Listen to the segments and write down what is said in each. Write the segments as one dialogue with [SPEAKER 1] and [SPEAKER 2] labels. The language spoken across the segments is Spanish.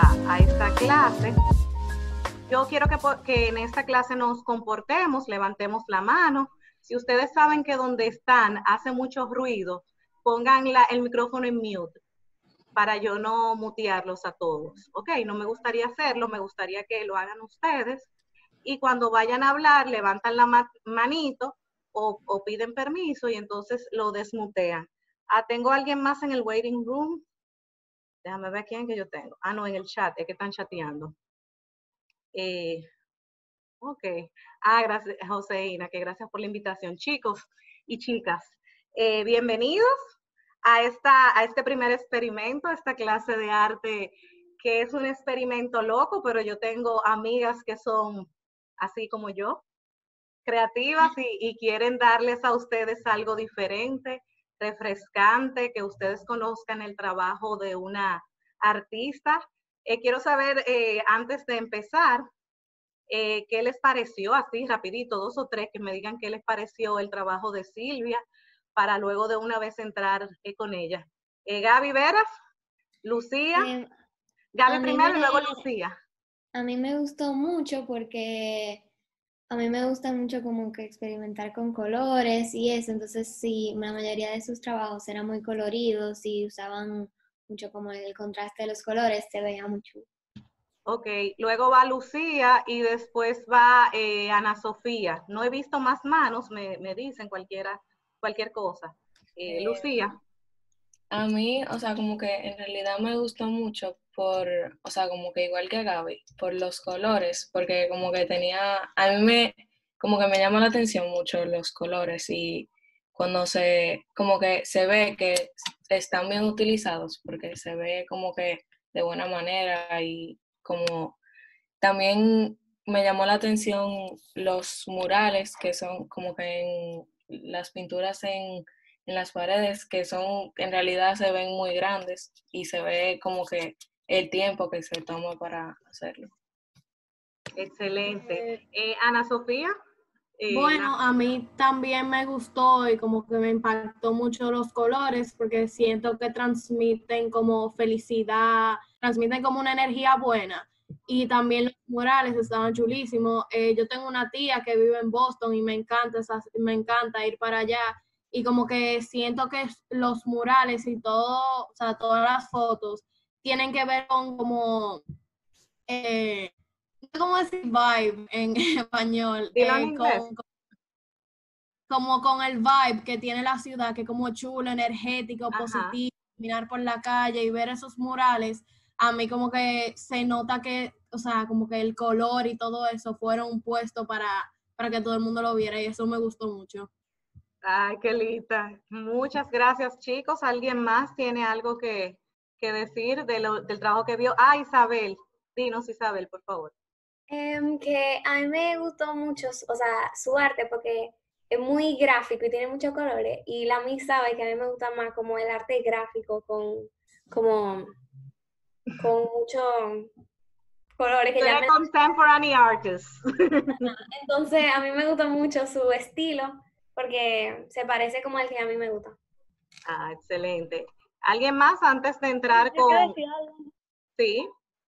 [SPEAKER 1] a esta clase. Yo quiero que en esta clase nos comportemos, levantemos la mano. Si ustedes saben que donde están hace mucho ruido, pongan el micrófono en mute para yo no mutearlos a todos. Ok, no me gustaría hacerlo, me gustaría que lo hagan ustedes. Y cuando vayan a hablar, levantan la manito o piden permiso y entonces lo desmutean. ¿Tengo alguien más en el waiting room? Déjame ver quién que yo tengo. No, en el chat, es que están chateando. Ok. Gracias, Joseína, que gracias por la invitación. Chicos y chicas, bienvenidos a este primer experimento, a esta clase de arte, que es un experimento loco, pero yo tengo amigas que son así como yo, creativas y quieren darles a ustedes algo diferente, refrescante, que ustedes conozcan el trabajo de una artista. Quiero saber, antes de empezar, ¿qué les pareció? Así, rapidito, 2 o 3, que me digan qué les pareció el trabajo de Silvia, para luego de una vez entrar con ella. Gaby Veras, Lucía, Gaby primero y luego Lucía.
[SPEAKER 2] A mí me gustó mucho porque a mí me gusta mucho como que experimentar con colores y eso, entonces sí, la mayoría de sus trabajos eran muy coloridos y usaban mucho como el contraste de los colores, se veía mucho.
[SPEAKER 1] Ok, luego va Lucía y después va Ana Sofía. No he visto más manos, me dicen cualquier cosa. Lucía.
[SPEAKER 3] A mí, o sea, como que en realidad me gustó mucho o sea, como que igual que Gaby, por los colores, porque como que como que me llama la atención mucho los colores y cuando como que se ve que están bien utilizados, porque se ve como que de buena manera y como también me llamó la atención los murales que son como que en las pinturas en las paredes, que en realidad se ven muy grandes y se ve como que el tiempo que se toma para hacerlo.
[SPEAKER 1] Excelente. Ana Sofía.
[SPEAKER 4] Bueno, a mí también me gustó y como que me impactó mucho los colores porque siento que transmiten como felicidad, transmiten como una energía buena. Y también los murales estaban chulísimos. Yo tengo una tía que vive en Boston y me encanta ir para allá. Y como que siento que los murales y todo, o sea, todas las fotos tienen que ver con como, ¿cómo decir vibe en español? Como con el vibe que tiene la ciudad, que es como chulo, energético, positivo, caminar por la calle y ver esos murales, a mí como que se nota que, o sea, como que el color y todo eso fueron puestos para que todo el mundo lo viera y eso me gustó mucho.
[SPEAKER 1] Ay, qué linda. Muchas gracias, chicos. ¿Alguien más tiene algo que decir del trabajo que vio? Isabel. Dinos, Isabel, por favor.
[SPEAKER 5] Que a mí me gustó mucho, o sea, su arte porque es muy gráfico y tiene muchos colores. Y la mí sabe que a mí me gusta más como el arte gráfico con muchos colores. Que
[SPEAKER 1] ya contemporary artist.
[SPEAKER 5] Entonces, a mí me gusta mucho su estilo porque se parece como al que a mí me gusta.
[SPEAKER 1] Excelente. ¿Alguien más antes de entrar con...?
[SPEAKER 6] Quiero decir algo.
[SPEAKER 1] Sí.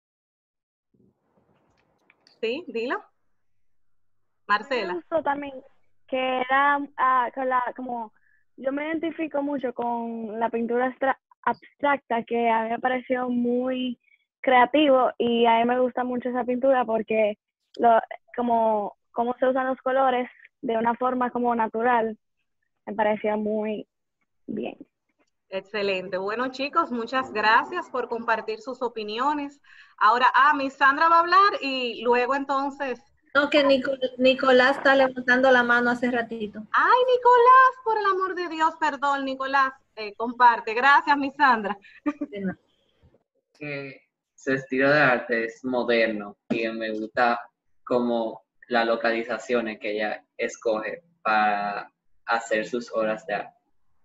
[SPEAKER 1] Sí, dilo. Marcela.
[SPEAKER 6] Me gustó también que era como yo me identifico mucho con la pintura abstracta, que a mí me pareció muy creativo y a mí me gusta mucho esa pintura porque como se usan los colores de una forma como natural, me parecía muy bien.
[SPEAKER 1] Excelente. Bueno, chicos, muchas gracias por compartir sus opiniones. Ahora, mi Sandra va a hablar y luego entonces...
[SPEAKER 7] No, que Nicolás está levantando la mano hace ratito.
[SPEAKER 1] Ay, Nicolás, por el amor de Dios, perdón, Nicolás, comparte. Gracias, mi Sandra.
[SPEAKER 8] Que su estilo de arte es moderno y me gusta como las localizaciones que ella escoge para hacer sus obras de arte.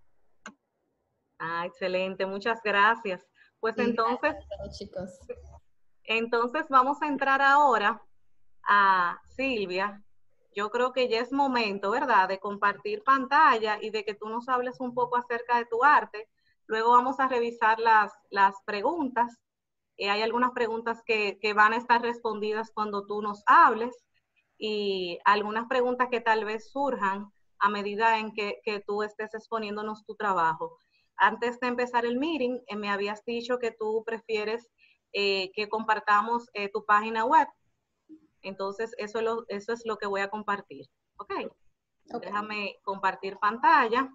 [SPEAKER 1] Excelente, muchas gracias. Pues sí, entonces,
[SPEAKER 7] chicos.
[SPEAKER 1] Entonces vamos a entrar ahora a Silvia. Yo creo que ya es momento, ¿verdad?, de compartir pantalla y de que tú nos hables un poco acerca de tu arte. Luego vamos a revisar las preguntas Hay algunas preguntas que van a estar respondidas cuando tú nos hables y algunas preguntas que tal vez surjan a medida en que tú estés exponiéndonos tu trabajo. Antes de empezar el meeting, me habías dicho que tú prefieres que compartamos tu página web. Entonces, eso es lo que voy a compartir. ¿Ok? Déjame compartir pantalla.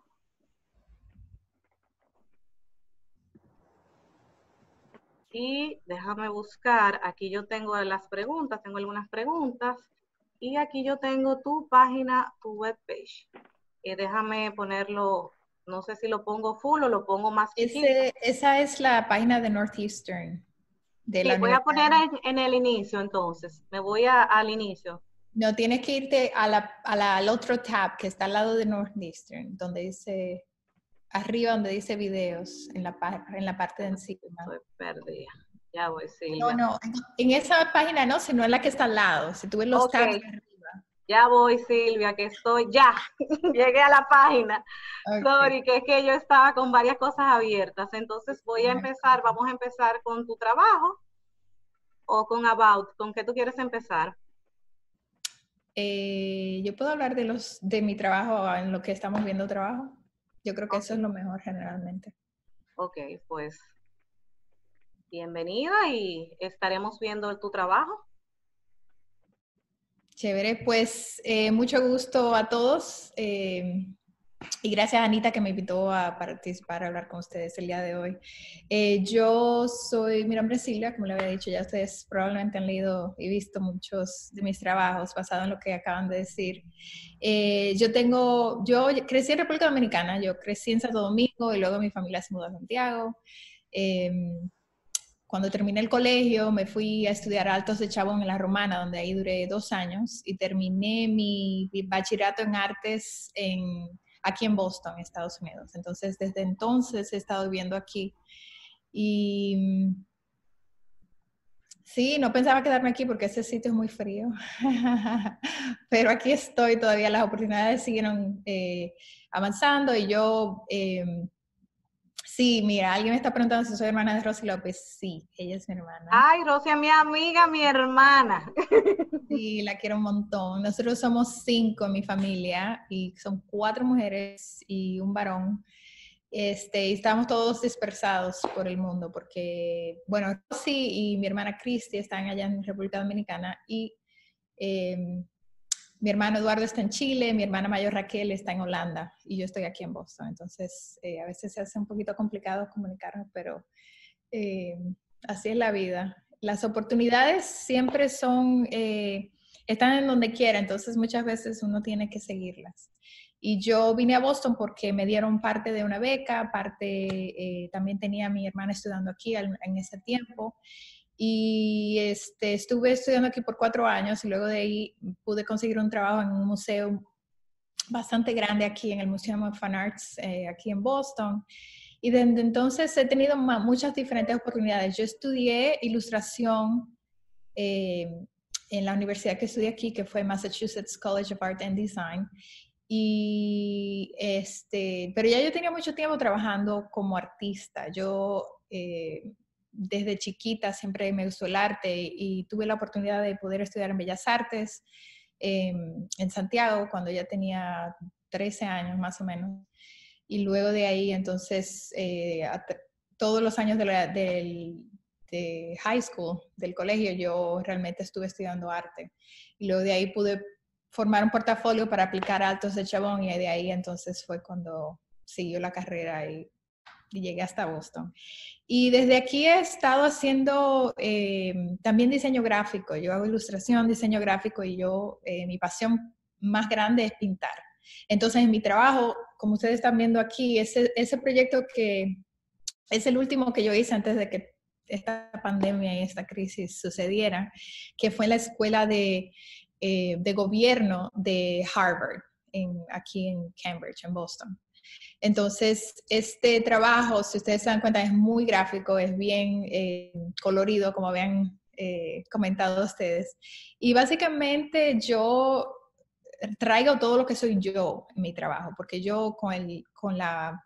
[SPEAKER 1] Y déjame buscar, aquí yo tengo las preguntas, tengo algunas preguntas. Y aquí yo tengo tu página, tu webpage. Déjame ponerlo, no sé si lo pongo full o lo pongo más chiquito.
[SPEAKER 9] Esa es la página de Northeastern. De la
[SPEAKER 1] Sí, voy a
[SPEAKER 9] universidad.
[SPEAKER 1] poner en el inicio entonces. Me voy al inicio.
[SPEAKER 9] No, tienes que irte al otro tab que está al lado de Northeastern, donde dice, arriba donde dice videos, en la parte de encima.
[SPEAKER 1] Estoy perdida. Ya voy, Silvia.
[SPEAKER 9] No, en esa página no, sino en la que está al lado. Si tú ves los tabs de arriba.
[SPEAKER 1] Ya voy, Silvia, que estoy, ya, llegué a la página.
[SPEAKER 9] Okay.
[SPEAKER 1] Sorry, que es que yo estaba con varias cosas abiertas. Entonces vamos a empezar con tu trabajo o con About. ¿Con qué tú quieres empezar?
[SPEAKER 9] Yo puedo hablar de mi trabajo en lo que estamos viendo trabajo. Yo creo que eso es lo mejor generalmente.
[SPEAKER 1] Ok, pues bienvenida y estaremos viendo tu trabajo.
[SPEAKER 9] Chévere, pues mucho gusto a todos y gracias a Anita que me invitó a participar, a hablar con ustedes el día de hoy. Mi nombre es Silvia, como le había dicho, ya ustedes probablemente han leído y visto muchos de mis trabajos basados en lo que acaban de decir. Yo crecí en República Dominicana, yo crecí en Santo Domingo y luego mi familia se mudó a Santiago. Cuando terminé el colegio, me fui a estudiar Altos de Chabón en La Romana, donde ahí duré 2 años, y terminé mi bachillerato en artes aquí en Boston, Estados Unidos. Entonces, desde entonces he estado viviendo aquí. Y sí, no pensaba quedarme aquí porque ese sitio es muy frío. Pero aquí estoy, todavía las oportunidades siguieron avanzando y yo... Sí, mira, alguien me está preguntando si soy hermana de Rosy López. Sí, ella es mi hermana.
[SPEAKER 1] Ay, Rosy es mi amiga, mi hermana.
[SPEAKER 9] Sí, la quiero un montón. Nosotros somos 5 en mi familia y son 4 mujeres y un varón. Y estamos todos dispersados por el mundo porque, bueno, Rosy y mi hermana Cristi están allá en República Dominicana y mi hermano Eduardo está en Chile, mi hermana mayor Raquel está en Holanda y yo estoy aquí en Boston. Entonces, a veces se hace un poquito complicado comunicarnos, pero así es la vida. Las oportunidades siempre están en donde quiera, entonces muchas veces uno tiene que seguirlas. Y yo vine a Boston porque me dieron parte de una beca, también tenía a mi hermana estudiando aquí en ese tiempo. Y estuve estudiando aquí por 4 años y luego de ahí pude conseguir un trabajo en un museo bastante grande aquí, en el Museum of Fine Arts, aquí en Boston. Y desde entonces he tenido muchas diferentes oportunidades. Yo estudié ilustración en la universidad que estudié aquí, que fue Massachusetts College of Art and Design. Pero ya yo tenía mucho tiempo trabajando como artista. Yo desde chiquita siempre me gustó el arte y tuve la oportunidad de poder estudiar en Bellas Artes en Santiago cuando ya tenía 13 años más o menos. Y luego de ahí, entonces, todos los años de high school, del colegio, yo realmente estuve estudiando arte. Y luego de ahí pude formar un portafolio para aplicar a Altos de Chabón y de ahí entonces fue cuando siguió la carrera y llegué hasta Boston. Y desde aquí he estado haciendo también diseño gráfico. Yo hago ilustración, diseño gráfico y mi pasión más grande es pintar. Entonces, en mi trabajo, como ustedes están viendo aquí, ese proyecto que es el último que yo hice antes de que esta pandemia y esta crisis sucediera, que fue en la escuela de gobierno de Harvard, aquí en Cambridge, en Boston. Entonces, este trabajo, si ustedes se dan cuenta, es muy gráfico, es bien colorido, como habían comentado ustedes. Y básicamente yo traigo todo lo que soy yo en mi trabajo, porque yo con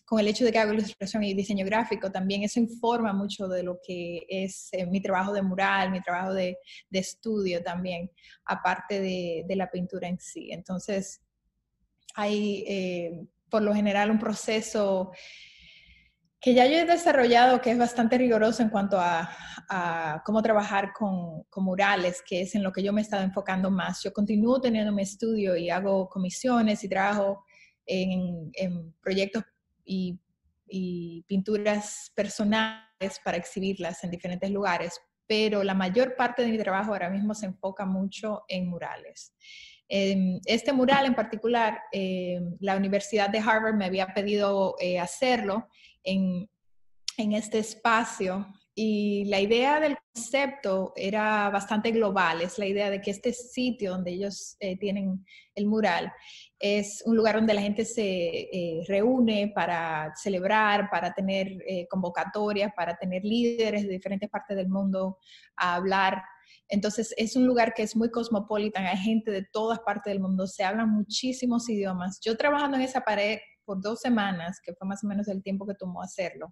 [SPEAKER 9] con el hecho de que hago ilustración y diseño gráfico, también eso informa mucho de lo que es mi trabajo de mural, mi trabajo de estudio también, aparte de la pintura en sí. Entonces, hay por lo general un proceso que ya yo he desarrollado que es bastante riguroso en cuanto a cómo trabajar con murales, que es en lo que yo me he estado enfocando más. Yo continúo teniendo mi estudio y hago comisiones y trabajo en proyectos y pinturas personales para exhibirlas en diferentes lugares, pero la mayor parte de mi trabajo ahora mismo se enfoca mucho en murales. Este mural en particular, la Universidad de Harvard me había pedido hacerlo en este espacio, y la idea del concepto era bastante global. Es la idea de que este sitio donde ellos tienen el mural es un lugar donde la gente se reúne para celebrar, para tener convocatorias, para tener líderes de diferentes partes del mundo a hablar. Entonces es un lugar que es muy cosmopolita, hay gente de todas partes del mundo, se hablan muchísimos idiomas. Yo trabajando en esa pared por 2 semanas, que fue más o menos el tiempo que tomó hacerlo,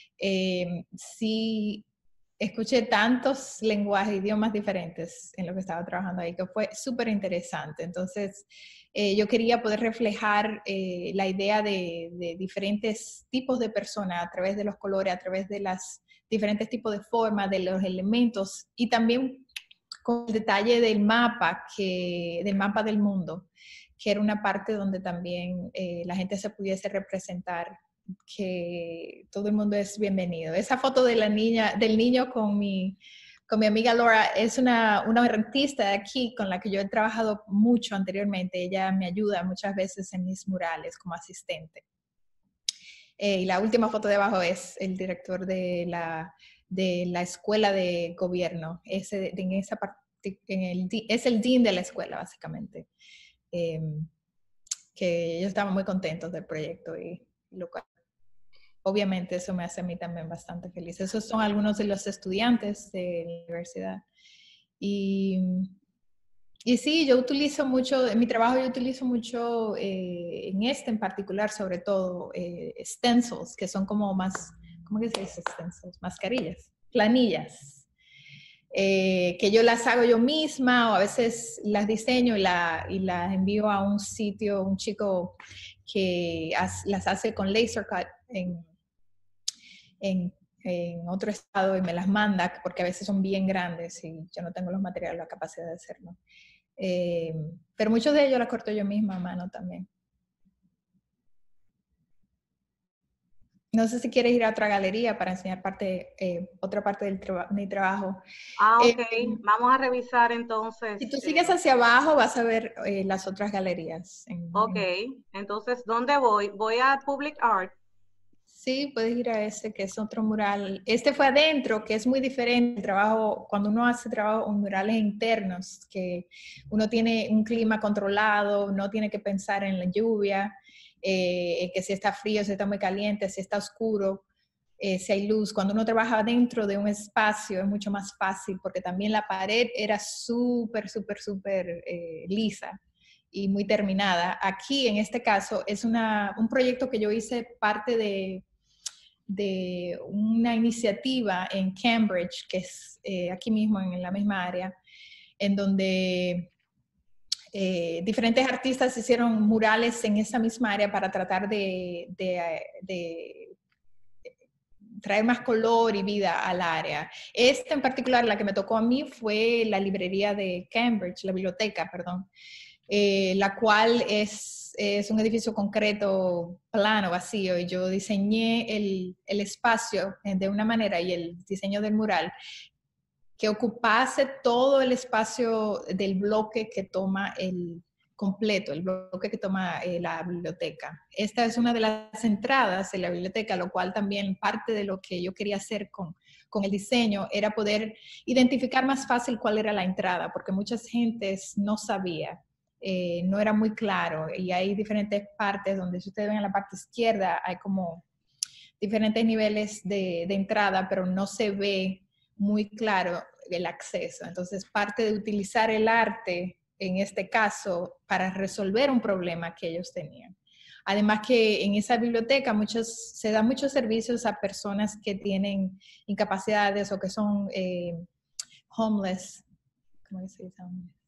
[SPEAKER 9] sí escuché tantos lenguajes, idiomas diferentes en lo que estaba trabajando ahí, que fue súper interesante. Entonces, yo quería poder reflejar la idea de diferentes tipos de personas a través de los colores, a través de las diferentes tipos de formas, de los elementos, y también con el detalle del mapa del mundo, que era una parte donde también la gente se pudiese representar, que todo el mundo es bienvenido. Esa foto de del niño con mi amiga Laura es una artista de aquí con la que yo he trabajado mucho anteriormente. Ella me ayuda muchas veces en mis murales como asistente. Y la última foto de abajo es el director de la escuela de gobierno. Es el dean de la escuela, básicamente. Que ellos estaban muy contentos del proyecto y lo cual, obviamente, eso me hace a mí también bastante feliz. Esos son algunos de los estudiantes de la universidad. Y sí, yo utilizo mucho, en mi trabajo yo utilizo mucho, en este en particular, sobre todo, stencils, que son como más, ¿cómo que se dice stencils? Mascarillas, planillas, que yo las hago yo misma, o a veces las diseño y las envío a un sitio, un chico que las hace con laser cut en otro estado, y me las manda, porque a veces son bien grandes y yo no tengo los materiales, la capacidad de hacerlo. Pero muchos de ellos las corto yo misma a mano también. No sé si quieres ir a otra galería para enseñar otra parte de mi trabajo.
[SPEAKER 1] Ok. Vamos a revisar entonces.
[SPEAKER 9] Si tú sigues hacia abajo, vas a ver las otras galerías.
[SPEAKER 1] Ok. Entonces, ¿dóde voy? Voy a Public Art.
[SPEAKER 9] Sí, puedes ir a ese, que es otro mural. Este fue adentro, que es muy diferente el trabajo, cuando uno hace trabajo en murales internos, que uno tiene un clima controlado, no tiene que pensar en la lluvia, que si está frío, si está muy caliente, si está oscuro, si hay luz. Cuando uno trabaja dentro de un espacio es mucho más fácil, porque también la pared era súper lisa y muy terminada. Aquí, en este caso, es un proyecto que yo hice parte de una iniciativa en Cambridge, que es aquí mismo en la misma área, en donde diferentes artistas hicieron murales en esa misma área para tratar de traer más color y vida al área. Esta en particular, la que me tocó a mí, fue la librería de Cambridge, la biblioteca, perdón, la cual es un edificio concreto, plano, vacío, y yo diseñé el espacio de una manera, y el diseño del mural, que ocupase todo el espacio del bloque que toma el bloque que toma la biblioteca. Esta es una de las entradas de la biblioteca, lo cual también parte de lo que yo quería hacer con el diseño era poder identificar más fácil cuál era la entrada, porque muchas gentes no sabía. No era muy claro, y hay diferentes partes donde, si ustedes ven en la parte izquierda, hay como diferentes niveles de entrada, pero no se ve muy claro el acceso. Entonces, parte de utilizar el arte, en este caso, para resolver un problema que ellos tenían. Además que en esa biblioteca se dan muchos servicios a personas que tienen incapacidades o que son homeless. ¿Cómo se dice?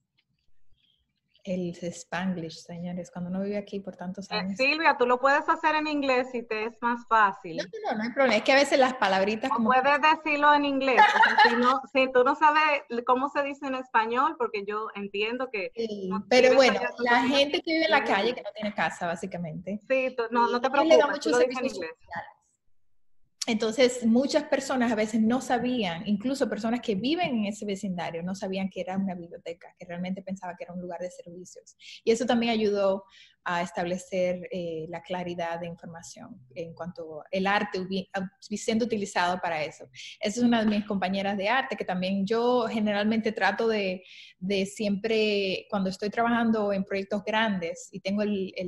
[SPEAKER 9] El Spanglish, señores, cuando uno vive aquí por tantos años.
[SPEAKER 1] Silvia, tú lo puedes hacer en inglés si te es más fácil.
[SPEAKER 9] No hay problema. Es que a veces las palabritas...
[SPEAKER 1] O puedes decirlo en inglés. O sea, si tú no sabes cómo se dice en español, porque yo entiendo que...
[SPEAKER 9] Sí, pero bueno, la gente que vive en la calle, que no tiene casa, básicamente.
[SPEAKER 1] Sí, no te preocupes, tú lo dices en inglés.
[SPEAKER 9] Entonces, muchas personas a veces no sabían, incluso personas que viven en ese vecindario, no sabían que era una biblioteca, que realmente pensaban que era un lugar de servicios. Y eso también ayudó a establecer la claridad de información en cuanto al arte siendo utilizado para eso. Esa es una de mis compañeras de arte, que también yo generalmente trato de siempre, cuando estoy trabajando en proyectos grandes y tengo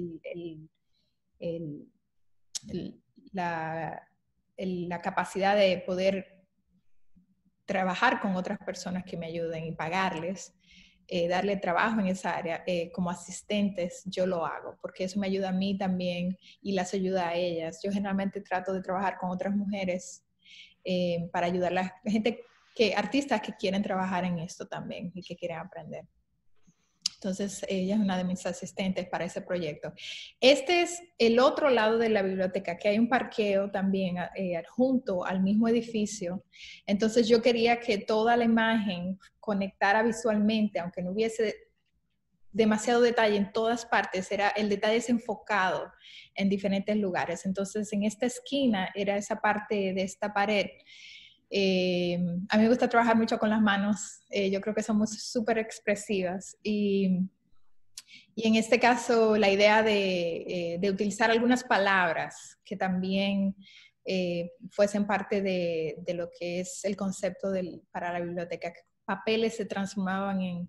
[SPEAKER 9] la capacidad de poder trabajar con otras personas que me ayuden y pagarles, darle trabajo en esa área como asistentes, yo lo hago, porque eso me ayuda a mí también y las ayuda a ellas. Yo generalmente trato de trabajar con otras mujeres para ayudar a la gente, artistas que quieren trabajar en esto también y que quieren aprender. Entonces, ella es una de mis asistentes para ese proyecto. Este es el otro lado de la biblioteca, que hay un parqueo también adjunto al mismo edificio. Entonces, yo quería que toda la imagen conectara visualmente, aunque no hubiese demasiado detalle en todas partes, el detalle es enfocado en diferentes lugares. Entonces, en esta esquina era esa parte de esta pared. A mí me gusta trabajar mucho con las manos, yo creo que somos súper expresivas y en este caso la idea de utilizar algunas palabras que también fuesen parte de lo que es el concepto para la biblioteca, que papeles se transformaban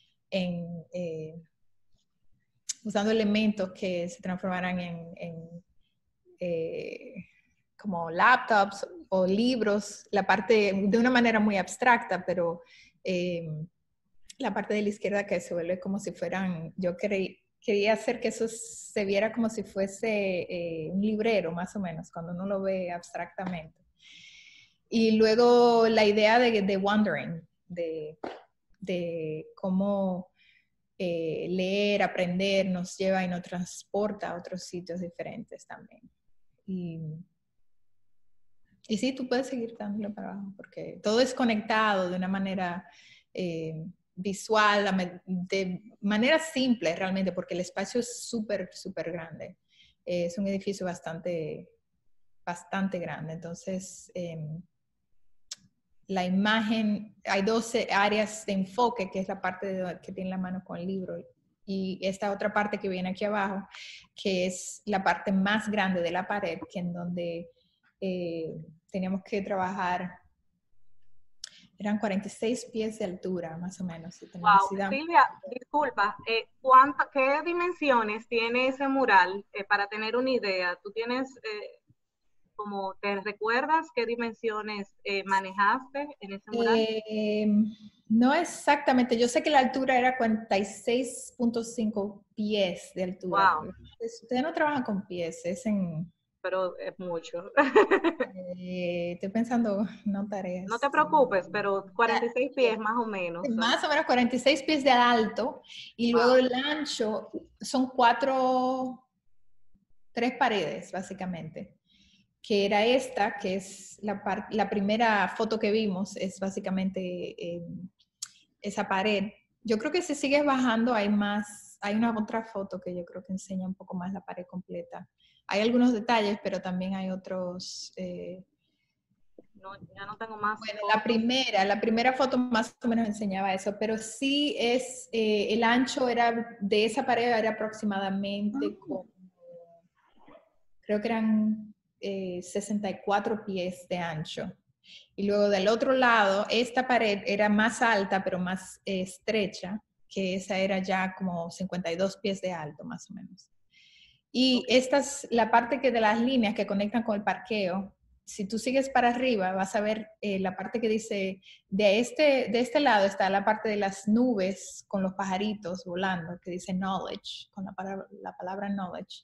[SPEAKER 9] usando elementos que se transformaran como laptops o libros, la parte de una manera muy abstracta, pero la parte de la izquierda que se vuelve como si fueran, yo quería hacer que eso se viera como si fuese un librero, más o menos, cuando uno lo ve abstractamente. Y luego la idea de wandering, de cómo leer, aprender, nos lleva y nos transporta a otros sitios diferentes también. Y sí, tú puedes seguir dándole para abajo, porque todo es conectado de una manera visual, de manera simple realmente, porque el espacio es súper, súper grande. Es un edificio bastante grande. Entonces, la imagen, hay 12 áreas de enfoque, que es la parte que tiene la mano con el libro, y esta otra parte que viene aquí abajo, que es la parte más grande de la pared, que en donde teníamos que trabajar, eran 46 pies de altura, más o menos.
[SPEAKER 1] Wow, Silvia, disculpa, ¿qué dimensiones tiene ese mural? Para tener una idea, ¿tú tienes, te recuerdas qué dimensiones manejaste en ese mural?
[SPEAKER 9] No exactamente, yo sé que la altura era 46.5 pies de altura.
[SPEAKER 1] Wow.
[SPEAKER 9] Ustedes no trabajan con pies, es en...
[SPEAKER 1] Pero es mucho.
[SPEAKER 9] Estoy pensando, no tareas.
[SPEAKER 1] No te preocupes, pero 46 pies más o menos.
[SPEAKER 9] Más o menos 46 pies de alto y luego el ancho son 3 paredes básicamente. Que era esta, que es la primera foto que vimos, es básicamente esa pared. Yo creo que si sigues bajando hay una otra foto que yo creo que enseña un poco más la pared completa. Hay algunos detalles, pero también hay otros...
[SPEAKER 1] No, ya no tengo más.
[SPEAKER 9] Bueno, la primera foto más o menos enseñaba eso, pero sí es, el ancho de esa pared era aproximadamente como, creo que eran 64 pies de ancho. Y luego del otro lado, esta pared era más alta, pero más estrecha, que esa era ya como 52 pies de alto, más o menos. Y esta es la parte de las líneas que conectan con el parqueo. Si tú sigues para arriba, vas a ver la parte que dice, de este lado está la parte de las nubes con los pajaritos volando, que dice knowledge, con la palabra knowledge.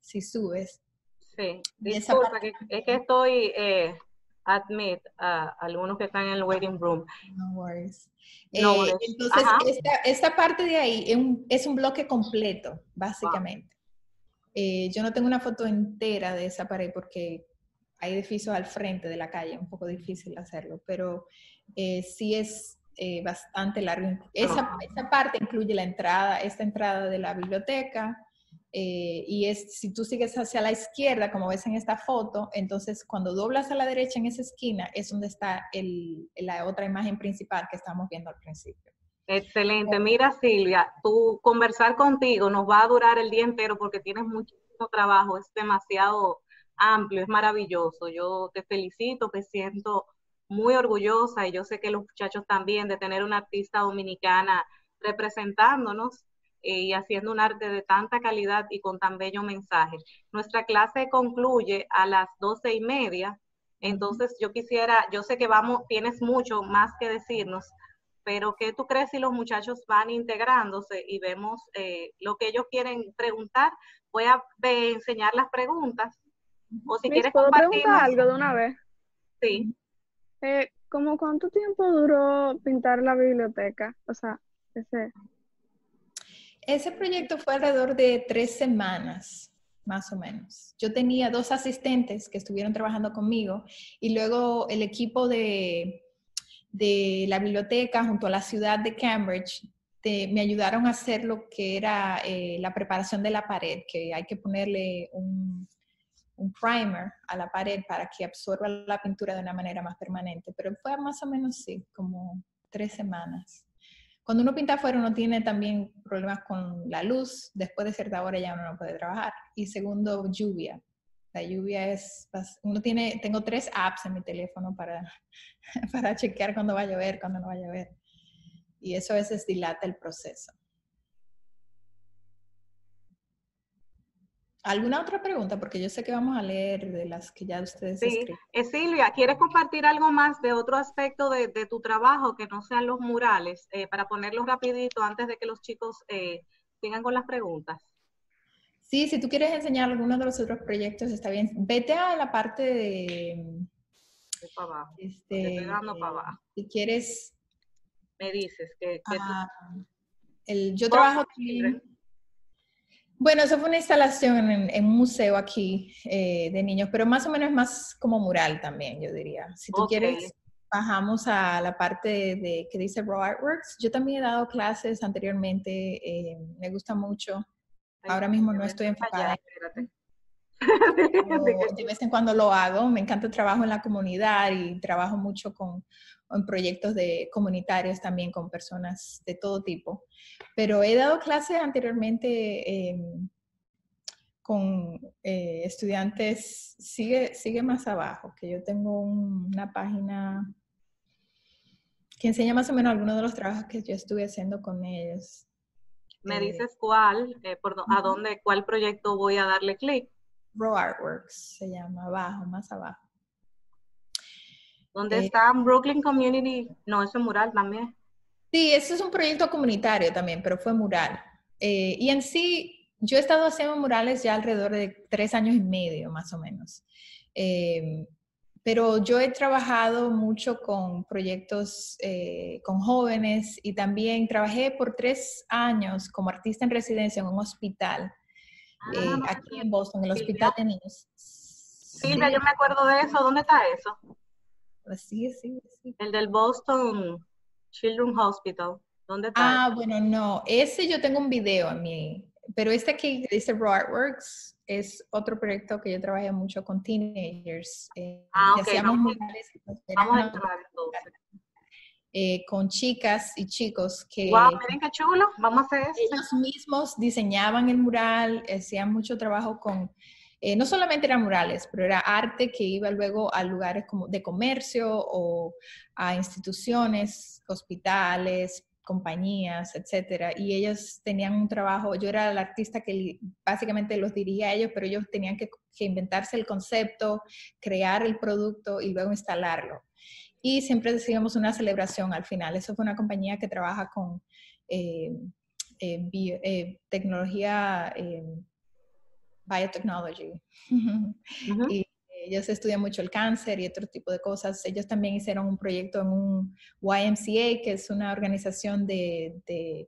[SPEAKER 9] si subes.
[SPEAKER 1] Sí,
[SPEAKER 9] Y esa
[SPEAKER 1] disculpa,
[SPEAKER 9] parte
[SPEAKER 1] es que estoy admit a algunos que están en el waiting room.
[SPEAKER 9] no worries.
[SPEAKER 1] Knowledge.
[SPEAKER 9] Entonces,
[SPEAKER 1] Ajá.
[SPEAKER 9] esta parte de ahí es un bloque completo, básicamente. Yo no tengo una foto entera de esa pared porque hay edificios al frente de la calle, un poco difícil hacerlo, pero sí es bastante largo. Esa parte incluye esta entrada de la biblioteca, y si tú sigues hacia la izquierda, como ves en esta foto, entonces cuando doblas a la derecha en esa esquina es donde está la otra imagen principal que estamos viendo al principio.
[SPEAKER 1] Excelente. Mira, Silvia, conversar contigo nos va a durar el día entero porque tienes muchísimo trabajo, es demasiado amplio, es maravilloso. Yo te felicito, me siento muy orgullosa y yo sé que los muchachos también de tener una artista dominicana representándonos y haciendo un arte de tanta calidad y con tan bello mensaje. Nuestra clase concluye a las 12:30, entonces yo sé que tienes mucho más que decirnos, pero ¿qué tú crees si los muchachos van integrándose y vemos lo que ellos quieren preguntar? Voy a enseñar las preguntas, o si quieres
[SPEAKER 6] ¿Puedo preguntar
[SPEAKER 1] compartirnos.
[SPEAKER 6] algo de una vez?
[SPEAKER 1] Sí.
[SPEAKER 6] ¿Cómo cuánto tiempo duró pintar la biblioteca? O sea,
[SPEAKER 9] Ese proyecto fue alrededor de 3 semanas, más o menos. Yo tenía 2 asistentes que estuvieron trabajando conmigo y luego el equipo de la biblioteca junto a la ciudad de Cambridge me ayudaron a hacer lo que era la preparación de la pared, que hay que ponerle un primer a la pared para que absorba la pintura de una manera más permanente. Pero fue más o menos, sí, como 3 semanas. Cuando uno pinta afuera, uno tiene también problemas con la luz. Después de cierta hora ya uno no puede trabajar. Y segundo, lluvia. La lluvia tengo 3 apps en mi teléfono para chequear cuándo va a llover, cuándo no va a llover. Y eso a veces dilata el proceso. ¿Alguna otra pregunta? Porque yo sé que vamos a leer de las que ya ustedes escriben.
[SPEAKER 1] Silvia, ¿quieres compartir algo más de otro aspecto de tu trabajo que no sean los murales? Para ponerlo rapidito antes de que los chicos sigan con las preguntas.
[SPEAKER 9] Sí, si tú quieres enseñar alguno de los otros proyectos, está bien. Vete a la parte de...
[SPEAKER 1] Para abajo. Estoy dando para abajo.
[SPEAKER 9] Si quieres...
[SPEAKER 1] Me dices que
[SPEAKER 9] yo trabajo también... Bueno, eso fue una instalación en un museo aquí de niños, pero más o menos es más como mural también, yo diría. Si tú quieres, bajamos a la parte que dice Raw Artworks. Yo también he dado clases anteriormente, me gusta mucho. Ahora mismo no estoy enfocada en de vez en cuando lo hago. Me encanta el trabajo en la comunidad y trabajo mucho en proyectos comunitarios también con personas de todo tipo. Pero he dado clases anteriormente con estudiantes, sigue más abajo, que yo tengo una página que enseña más o menos algunos de los trabajos que yo estuve haciendo con ellos.
[SPEAKER 1] ¿Me dices cuál proyecto voy a darle clic?
[SPEAKER 9] Raw Artworks se llama, más abajo.
[SPEAKER 1] ¿Dónde está Brooklyn Community? No, eso es mural también.
[SPEAKER 9] Sí, ese es un proyecto comunitario también, pero fue mural. Y en sí, yo he estado haciendo murales ya alrededor de 3 años y medio, más o menos. Pero yo he trabajado mucho con proyectos con jóvenes y también trabajé por 3 años como artista en residencia en un hospital. Aquí en Boston, el Hospital de Niños.
[SPEAKER 1] Silvia, yo me acuerdo de eso. ¿Dónde está eso?
[SPEAKER 9] Sí.
[SPEAKER 1] El del Boston Children's Hospital. ¿Dónde está?
[SPEAKER 9] Bueno, no. Ese yo tengo un video en mi... Pero este aquí que dice Raw Artworks es otro proyecto que yo trabajé mucho con teenagers. Hacíamos murales.
[SPEAKER 1] Vamos a entrar entonces.
[SPEAKER 9] Con chicas y chicos que...
[SPEAKER 1] ¡Wow! Miren qué chulo. Vamos a hacer eso.
[SPEAKER 9] Ellos mismos diseñaban el mural, hacían mucho trabajo con... no solamente eran murales, pero era arte que iba luego a lugares como de comercio o a instituciones, hospitales, compañías, etcétera. Y ellos tenían un trabajo, yo era la artista que básicamente los dirigía a ellos, pero ellos tenían que inventarse el concepto, crear el producto y luego instalarlo. Y siempre decíamos una celebración al final. Eso fue una compañía que trabaja con tecnología biotechnology.
[SPEAKER 1] Ujú.
[SPEAKER 9] Y ellos estudian mucho el cáncer y otro tipo de cosas. Ellos también hicieron un proyecto en un YMCA, que es una organización de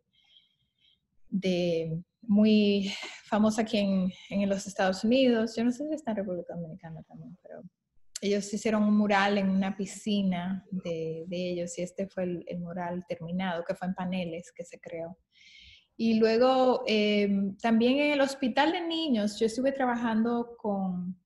[SPEAKER 9] muy famosa aquí en los Estados Unidos. Yo no sé si está en República Dominicana también, pero ellos hicieron un mural en una piscina de ellos y este fue el mural terminado, que fue en paneles que se creó. Y luego también en el hospital de niños, yo estuve trabajando con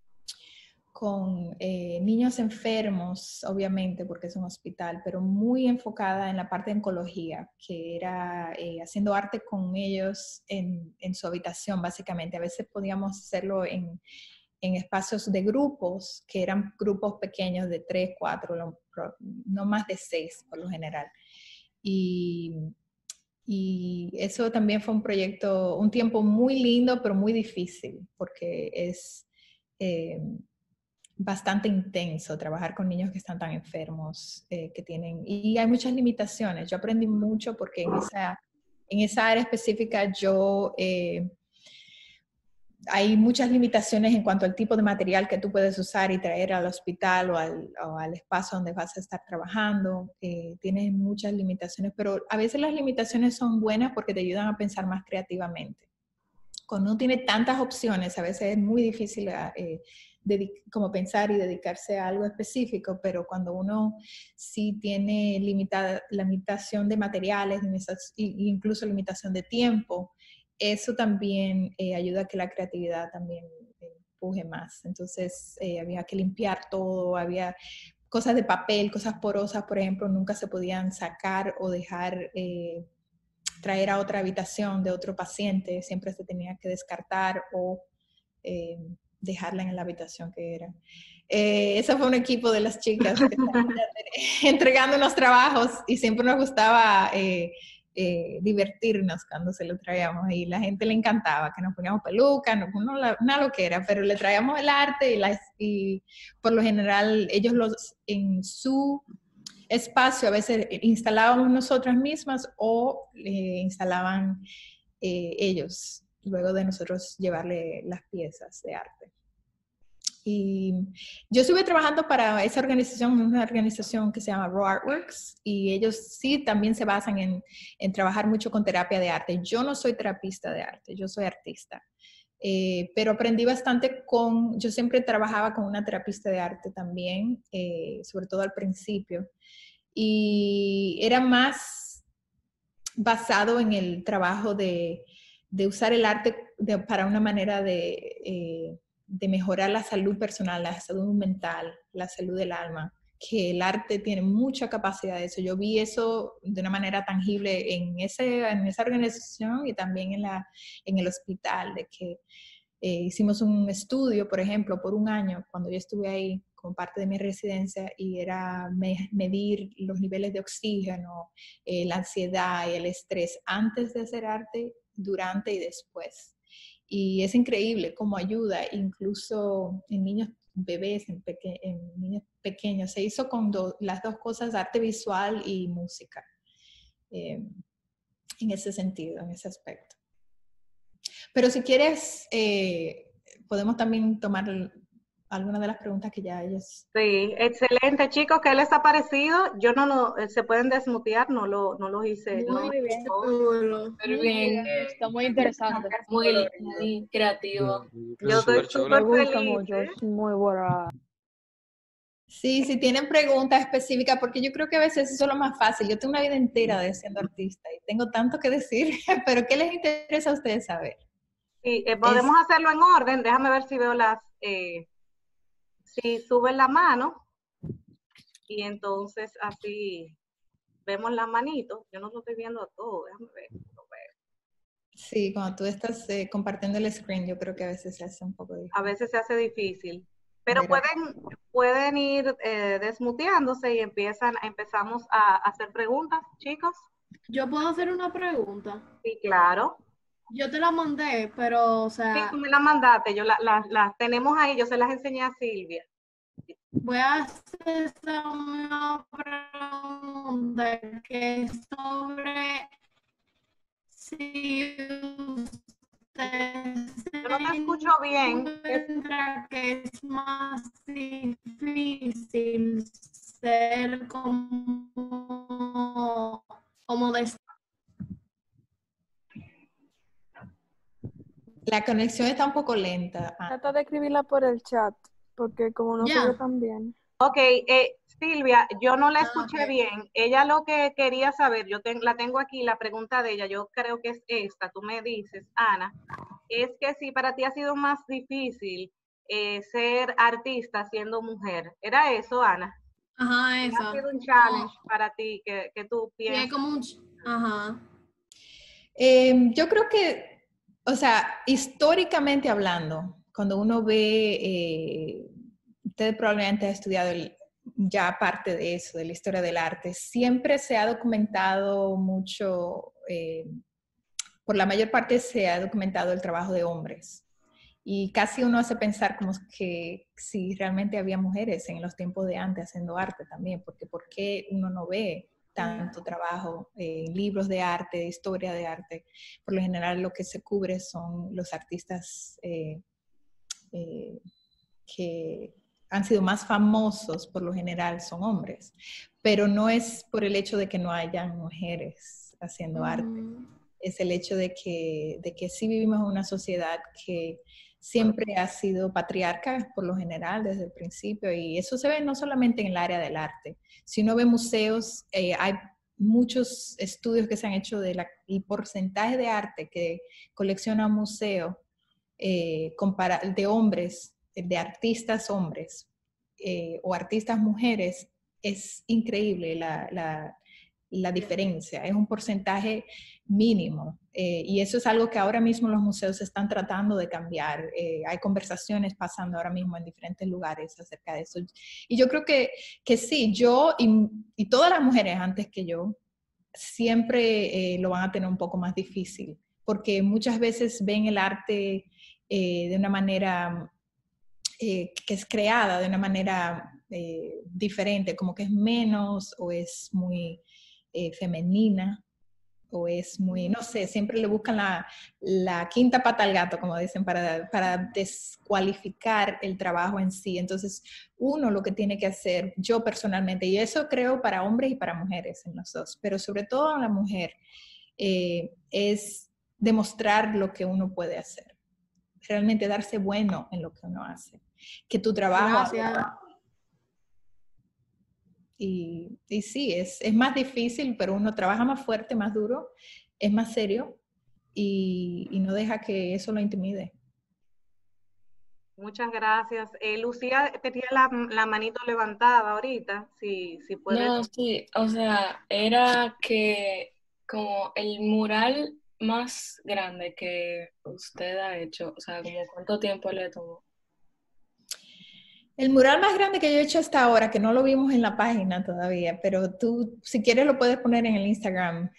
[SPEAKER 9] niños enfermos, obviamente, porque es un hospital, pero muy enfocada en la parte de oncología, que era haciendo arte con ellos en su habitación, básicamente. A veces podíamos hacerlo en espacios de grupos, que eran grupos pequeños de 3, 4, no más de 6 por lo general. Y eso también fue un proyecto, un tiempo muy lindo, pero muy difícil, porque es bastante intenso trabajar con niños que están tan enfermos, que tienen, y hay muchas limitaciones. Yo aprendí mucho porque en esa área específica hay muchas limitaciones en cuanto al tipo de material que tú puedes usar y traer al hospital o al espacio donde vas a estar trabajando. Tienes muchas limitaciones, pero a veces las limitaciones son buenas porque te ayudan a pensar más creativamente. Cuando uno tiene tantas opciones, a veces es muy difícil como pensar y dedicarse a algo específico, pero cuando uno sí tiene limitación de materiales, incluso limitación de tiempo, eso también ayuda a que la creatividad también empuje más. Entonces había que limpiar todo, había cosas de papel, cosas porosas, por ejemplo, nunca se podían sacar o dejar traer a otra habitación de otro paciente, siempre se tenía que descartar o dejarla en la habitación que era. Ese fue un equipo de las chicas que entregando unos trabajos y siempre nos gustaba divertirnos cuando se lo traíamos y la gente le encantaba que nos poníamos pelucas, una loquera, pero le traíamos el arte y por lo general ellos en su espacio a veces instalábamos nosotras mismas o instalaban ellos luego de nosotros llevarle las piezas de arte. Y yo estuve trabajando para esa organización, una organización que se llama Raw Artworks, y ellos sí también se basan en trabajar mucho con terapia de arte. Yo no soy terapista de arte, yo soy artista. Pero aprendí bastante yo siempre trabajaba con una terapista de arte también, sobre todo al principio, y era más basado en el trabajo de usar el arte para una manera de mejorar la salud personal, la salud mental, la salud del alma, que el arte tiene mucha capacidad de eso. Yo vi eso de una manera tangible en esa organización y también en el hospital, de que hicimos un estudio, por ejemplo, por un año, cuando yo estuve ahí como parte de mi residencia, y era medir los niveles de oxígeno, la ansiedad y el estrés antes de hacer arte, durante y después. Y es increíble cómo ayuda, incluso en niños bebés, en niños pequeños. Se hizo con las dos cosas, arte visual y música, en ese sentido, en ese aspecto. Pero si quieres, podemos también tomar algunas de las preguntas que ya ellos...
[SPEAKER 1] Sí, excelente, chicos. ¿Qué les ha parecido? Yo se pueden desmutear, no los hice.
[SPEAKER 6] Muy bien.
[SPEAKER 3] Súper bien.
[SPEAKER 6] Está muy interesante.
[SPEAKER 3] Muy creativo.
[SPEAKER 1] Yo estoy
[SPEAKER 10] Súper chulo.
[SPEAKER 6] Me
[SPEAKER 1] súper
[SPEAKER 6] gusta
[SPEAKER 1] feliz.
[SPEAKER 6] mucho, es muy buena.
[SPEAKER 9] Sí, si tienen preguntas específicas, porque yo creo que a veces eso es lo más fácil. Yo tengo una vida entera de siendo artista y tengo tanto que decir, pero ¿qué les interesa a ustedes saber?
[SPEAKER 1] Sí, podemos hacerlo en orden. Déjame ver si veo si suben la mano y entonces así vemos las manitos. Yo no lo estoy viendo todo, déjame ver.
[SPEAKER 9] Sí, cuando tú estás compartiendo el screen, yo creo que a veces se hace un poco difícil.
[SPEAKER 1] A veces se hace difícil, pero pueden ir desmuteándose y empezamos a hacer preguntas, chicos.
[SPEAKER 4] ¿Yo puedo hacer una pregunta?
[SPEAKER 1] Sí, claro.
[SPEAKER 4] Yo te la mandé, pero, o sea...
[SPEAKER 1] Sí, tú me la mandaste, yo las tenemos ahí, yo se las enseñé a Silvia.
[SPEAKER 4] Voy a hacer una pregunta que es sobre si ustedes se
[SPEAKER 1] yo no te escucho bien.
[SPEAKER 4] Encuentra que es más difícil ser como de
[SPEAKER 9] La conexión está un poco lenta.
[SPEAKER 10] Trata de escribirla por el chat, porque como no se ve tan bien.
[SPEAKER 1] Ok, Silvia, yo no la escuché
[SPEAKER 9] ok.
[SPEAKER 1] bien. Ella lo que quería saber, la tengo aquí, la pregunta de ella, yo creo que es esta, tú me dices, Ana, es que si para ti ha sido más difícil ser artista siendo mujer. ¿Era eso, Ana?
[SPEAKER 4] Ajá, eso.
[SPEAKER 1] ¿Ha sido un challenge para ti que tú
[SPEAKER 4] Sí, es
[SPEAKER 1] piensas?
[SPEAKER 4] como un... Ajá.
[SPEAKER 9] Yo creo que, o sea, históricamente hablando, cuando uno ve, usted probablemente ha estudiado ya parte de eso, de la historia del arte, siempre se ha documentado mucho, por la mayor parte se ha documentado el trabajo de hombres. Y casi uno hace pensar como que si realmente había mujeres en los tiempos de antes haciendo arte también, porque ¿por qué uno no ve tanto trabajo, libros de arte, de historia de arte? Por lo general lo que se cubre son los artistas que han sido más famosos, por lo general son hombres, pero no es por el hecho de que no hayan mujeres haciendo arte, es el hecho de que sí vivimos en una sociedad que siempre ha sido patriarca por lo general desde el principio, y eso se ve no solamente en el área del arte. Si uno ve museos, hay muchos estudios que se han hecho del porcentaje de arte que colecciona un museo de hombres, de artistas hombres o artistas mujeres, es increíble la diferencia, es un porcentaje mínimo y eso es algo que ahora mismo los museos están tratando de cambiar. Hay conversaciones pasando ahora mismo en diferentes lugares acerca de eso. Y yo creo que sí, yo y todas las mujeres antes que yo siempre lo van a tener un poco más difícil, porque muchas veces ven el arte de una manera que es creada de una manera diferente, como que es menos o es muy femenina o es muy, no sé, siempre le buscan la quinta pata al gato, como dicen, para descualificar el trabajo en sí. Entonces, uno lo que tiene que hacer, yo personalmente, y eso creo para hombres y para mujeres en los dos, pero sobre todo a la mujer, es demostrar lo que uno puede hacer. Realmente darse bueno en lo que uno hace. Que tu trabajo...
[SPEAKER 4] Gracias.
[SPEAKER 9] Y sí, es más difícil, pero uno trabaja más fuerte, más duro, es más serio y no deja que eso lo intimide.
[SPEAKER 1] Muchas gracias. Lucía tenía la manito levantada ahorita, si puedes.
[SPEAKER 3] No, sí, o sea, era que como el mural más grande que usted ha hecho, o sea, como cuánto tiempo le tomó.
[SPEAKER 9] El mural más grande que yo he hecho hasta ahora, que no lo vimos en la página todavía, pero tú, si quieres, lo puedes poner en el Instagram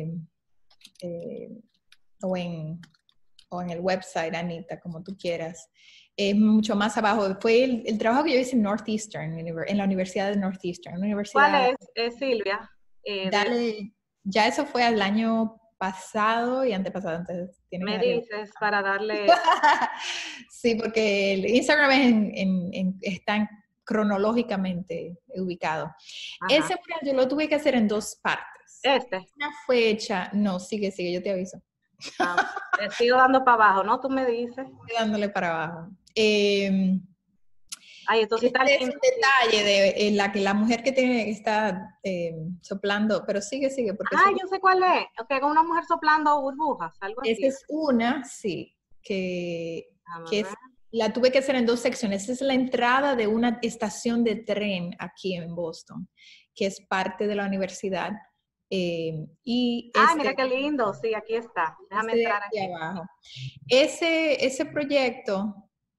[SPEAKER 9] o en el website, Anita, como tú quieras. Mucho más abajo. Fue el trabajo que yo hice en Northeastern, en la Universidad de Northeastern.
[SPEAKER 1] ¿Cuál es, Silvia?
[SPEAKER 9] Ya eso fue el año pasado y antepasado, entonces tiene que
[SPEAKER 1] me
[SPEAKER 9] darle.
[SPEAKER 1] dices para darle.
[SPEAKER 9] Sí, porque el Instagram está cronológicamente ubicado.
[SPEAKER 1] Ajá.
[SPEAKER 9] Ese mural yo lo tuve que hacer en dos partes. Una fue hecha, no, sigue, yo te aviso.
[SPEAKER 1] Sigo dando para abajo, ¿no? Tú me dices.
[SPEAKER 9] Estoy dándole para abajo.
[SPEAKER 1] Entonces está
[SPEAKER 9] es un detalle de la mujer que está soplando, pero sigue. Porque
[SPEAKER 1] yo sé cuál es. Okay, con una mujer soplando burbujas, algo así.
[SPEAKER 9] Esa es una, sí, la tuve que hacer en dos secciones. Esa es la entrada de una estación de tren aquí en Boston, que es parte de la universidad.
[SPEAKER 1] Mira qué lindo, sí, aquí está. Déjame entrar aquí
[SPEAKER 9] abajo. Ese proyecto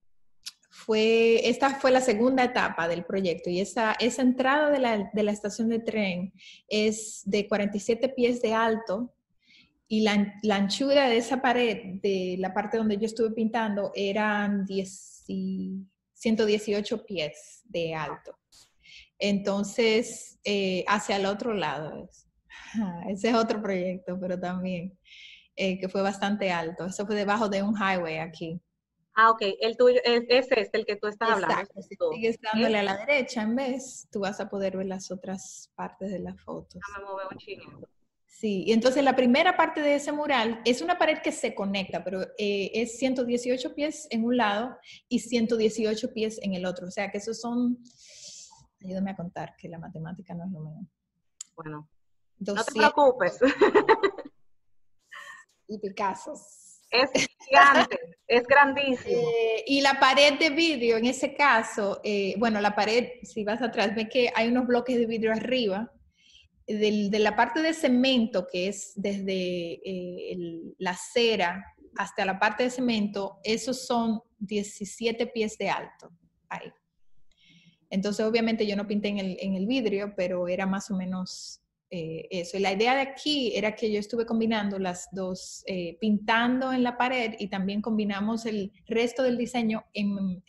[SPEAKER 9] esta fue la segunda etapa del proyecto, y esa entrada de la estación de tren es de 47 pies de alto, y la anchura de esa pared, de la parte donde yo estuve pintando, eran 118 pies de alto. Entonces, hacia el otro lado, ese es otro proyecto, pero también, que fue bastante alto. Eso fue debajo de un highway aquí.
[SPEAKER 1] Ah, ok, el tuyo es este, el que tú estás hablando.
[SPEAKER 9] Exacto, si sigues dándole a la derecha en vez, tú vas a poder ver las otras partes de las fotos.
[SPEAKER 1] Déjame mover un chingo.
[SPEAKER 9] Sí, y entonces la primera parte de ese mural es una pared que se conecta, pero es 118 pies en un lado y 118 pies en el otro. O sea que esos son, ayúdame a contar, que la matemática no es lo mío.
[SPEAKER 1] Bueno,
[SPEAKER 9] 200
[SPEAKER 1] no te preocupes.
[SPEAKER 9] y Picassos.
[SPEAKER 1] Es gigante, es grandísimo.
[SPEAKER 9] Y la pared de vidrio, en ese caso, bueno, la pared, si vas atrás, ves que hay unos bloques de vidrio arriba. De la parte de cemento, que es desde la acera hasta la parte de cemento, esos son 17 pies de alto ahí. Entonces, obviamente, yo no pinté en el vidrio, pero era más o menos eso. Y la idea de aquí era que yo estuve combinando las dos, pintando en la pared y también combinamos el resto del diseño en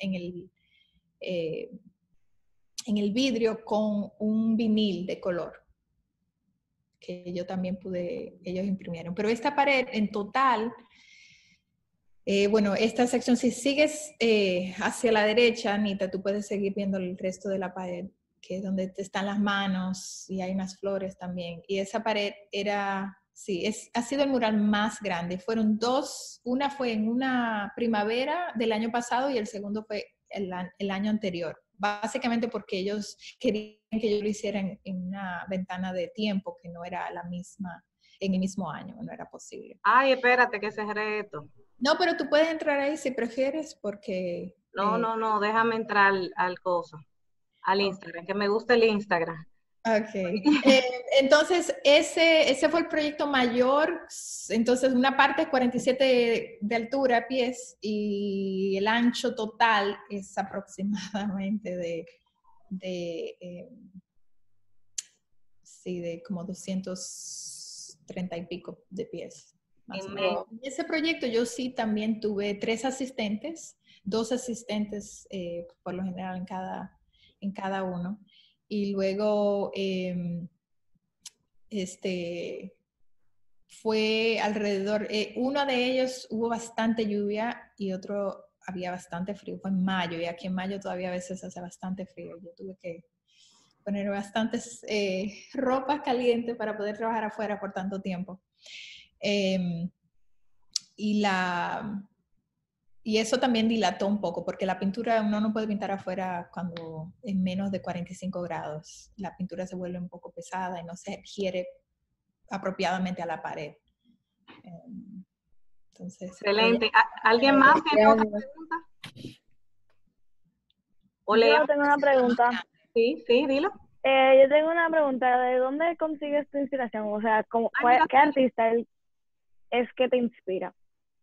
[SPEAKER 9] el vidrio con un vinil de color que yo también ellos imprimieron. Pero esta pared en total, bueno, esta sección, si sigues hacia la derecha, Anita, tú puedes seguir viendo el resto de la pared, que es donde están las manos y hay unas flores también. Y esa pared era, sí, ha sido el mural más grande. Fueron dos, una fue en una primavera del año pasado y el segundo fue el año anterior. Básicamente porque ellos querían que yo lo hiciera en una ventana de tiempo que no era la misma, en el mismo año, no era posible.
[SPEAKER 1] Ay, espérate, que ese reto.
[SPEAKER 9] No, pero tú puedes entrar ahí si prefieres porque...
[SPEAKER 1] No, déjame entrar al coso, al Instagram, que me gusta el Instagram.
[SPEAKER 9] Ok. Entonces, ese fue el proyecto mayor. Entonces, una parte es 47 de altura, pies, y el ancho total es aproximadamente de como 230 y pico de pies. En ese proyecto yo sí también tuve 3 asistentes, 2 asistentes por lo general en cada uno. Y luego fue alrededor, uno de ellos hubo bastante lluvia y otro había bastante frío, fue en mayo, y aquí en mayo todavía a veces hace bastante frío. Yo tuve que poner bastantes ropas calientes para poder trabajar afuera por tanto tiempo. Y eso también dilató un poco, porque la pintura, uno no puede pintar afuera cuando es menos de 45 grados. La pintura se vuelve un poco pesada y no se adhiere apropiadamente a la pared. Entonces,
[SPEAKER 1] excelente. ¿Alguien más tiene otra pregunta?
[SPEAKER 6] Yo tengo una pregunta.
[SPEAKER 1] Sí, dilo.
[SPEAKER 6] Yo tengo una pregunta. ¿De dónde consigues tu inspiración? O sea, ¿qué artista es que te inspira?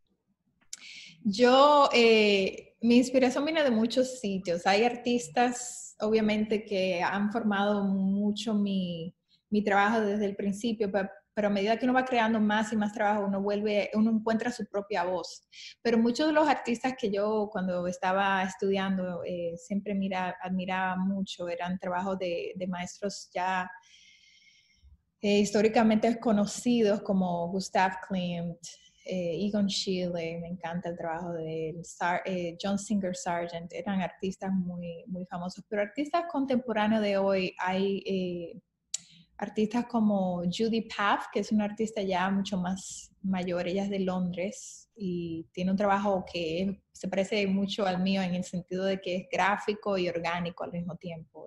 [SPEAKER 9] Mi inspiración viene de muchos sitios. Hay artistas, obviamente, que han formado mucho mi trabajo desde el principio, pero a medida que uno va creando más y más trabajo, uno encuentra su propia voz. Pero muchos de los artistas que yo, cuando estaba estudiando, siempre admiraba mucho, eran trabajos de maestros ya históricamente conocidos como Gustav Klimt, Egon Schiele, me encanta el trabajo de él, John Singer Sargent, eran artistas muy, muy famosos. Pero artistas contemporáneos de hoy, hay artistas como Judy Paff, que es una artista ya mucho más mayor, ella es de Londres y tiene un trabajo que se parece mucho al mío en el sentido de que es gráfico y orgánico al mismo tiempo.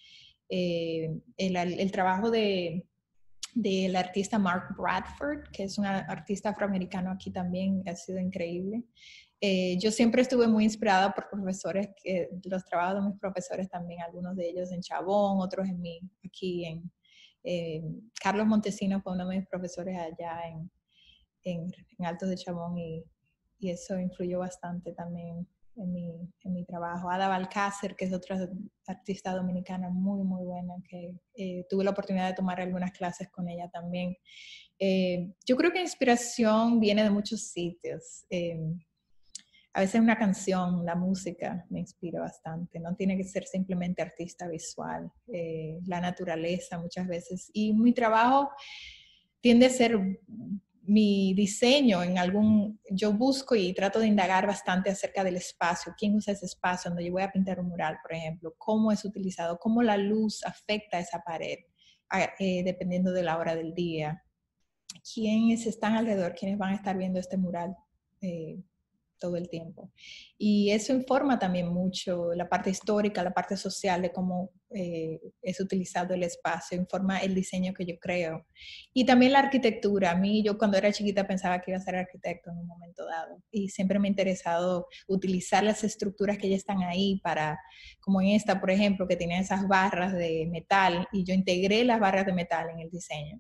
[SPEAKER 9] El trabajo del artista Mark Bradford, que es un artista afroamericano aquí también, ha sido increíble. Yo siempre estuve muy inspirada por profesores, los trabajos de mis profesores también, algunos de ellos en Chabón, otros aquí en Carlos Montesino fue uno de mis profesores allá en Altos de Chabón y eso influyó bastante también en mi trabajo. Ada Balcácer, que es otra artista dominicana muy, muy buena, que tuve la oportunidad de tomar algunas clases con ella también. Yo creo que inspiración viene de muchos sitios. A veces una canción, la música me inspira bastante. No tiene que ser simplemente artista visual. La naturaleza muchas veces. Y mi trabajo tiende a ser mi diseño yo busco y trato de indagar bastante acerca del espacio, quién usa ese espacio donde yo voy a pintar un mural, por ejemplo, cómo es utilizado, cómo la luz afecta a esa pared, dependiendo de la hora del día, quiénes están alrededor, quiénes van a estar viendo este mural todo el tiempo. Y eso informa también mucho la parte histórica, la parte social de cómo es utilizado el espacio, informa el diseño que yo creo. Y también la arquitectura. Yo cuando era chiquita pensaba que iba a ser arquitecto en un momento dado. Y siempre me ha interesado utilizar las estructuras que ya están ahí para, como en esta, por ejemplo, que tenía esas barras de metal, y yo integré las barras de metal en el diseño.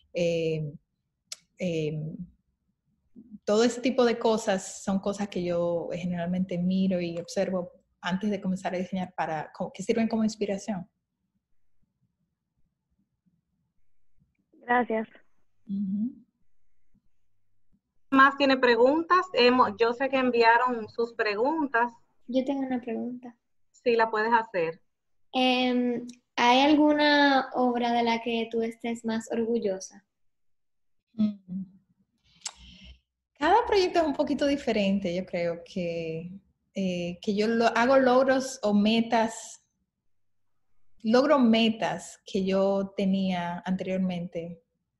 [SPEAKER 9] Todo ese tipo de cosas son cosas que yo generalmente miro y observo antes de comenzar a diseñar que sirven como inspiración.
[SPEAKER 6] Gracias.
[SPEAKER 1] ¿Más tiene preguntas? Yo sé que enviaron sus preguntas.
[SPEAKER 2] Yo tengo una pregunta.
[SPEAKER 1] Sí, la puedes hacer.
[SPEAKER 2] ¿Hay alguna obra de la que tú estés más orgullosa?
[SPEAKER 9] Cada proyecto es un poquito diferente. Yo creo que yo hago logros o metas, logro metas que yo tenía anteriormente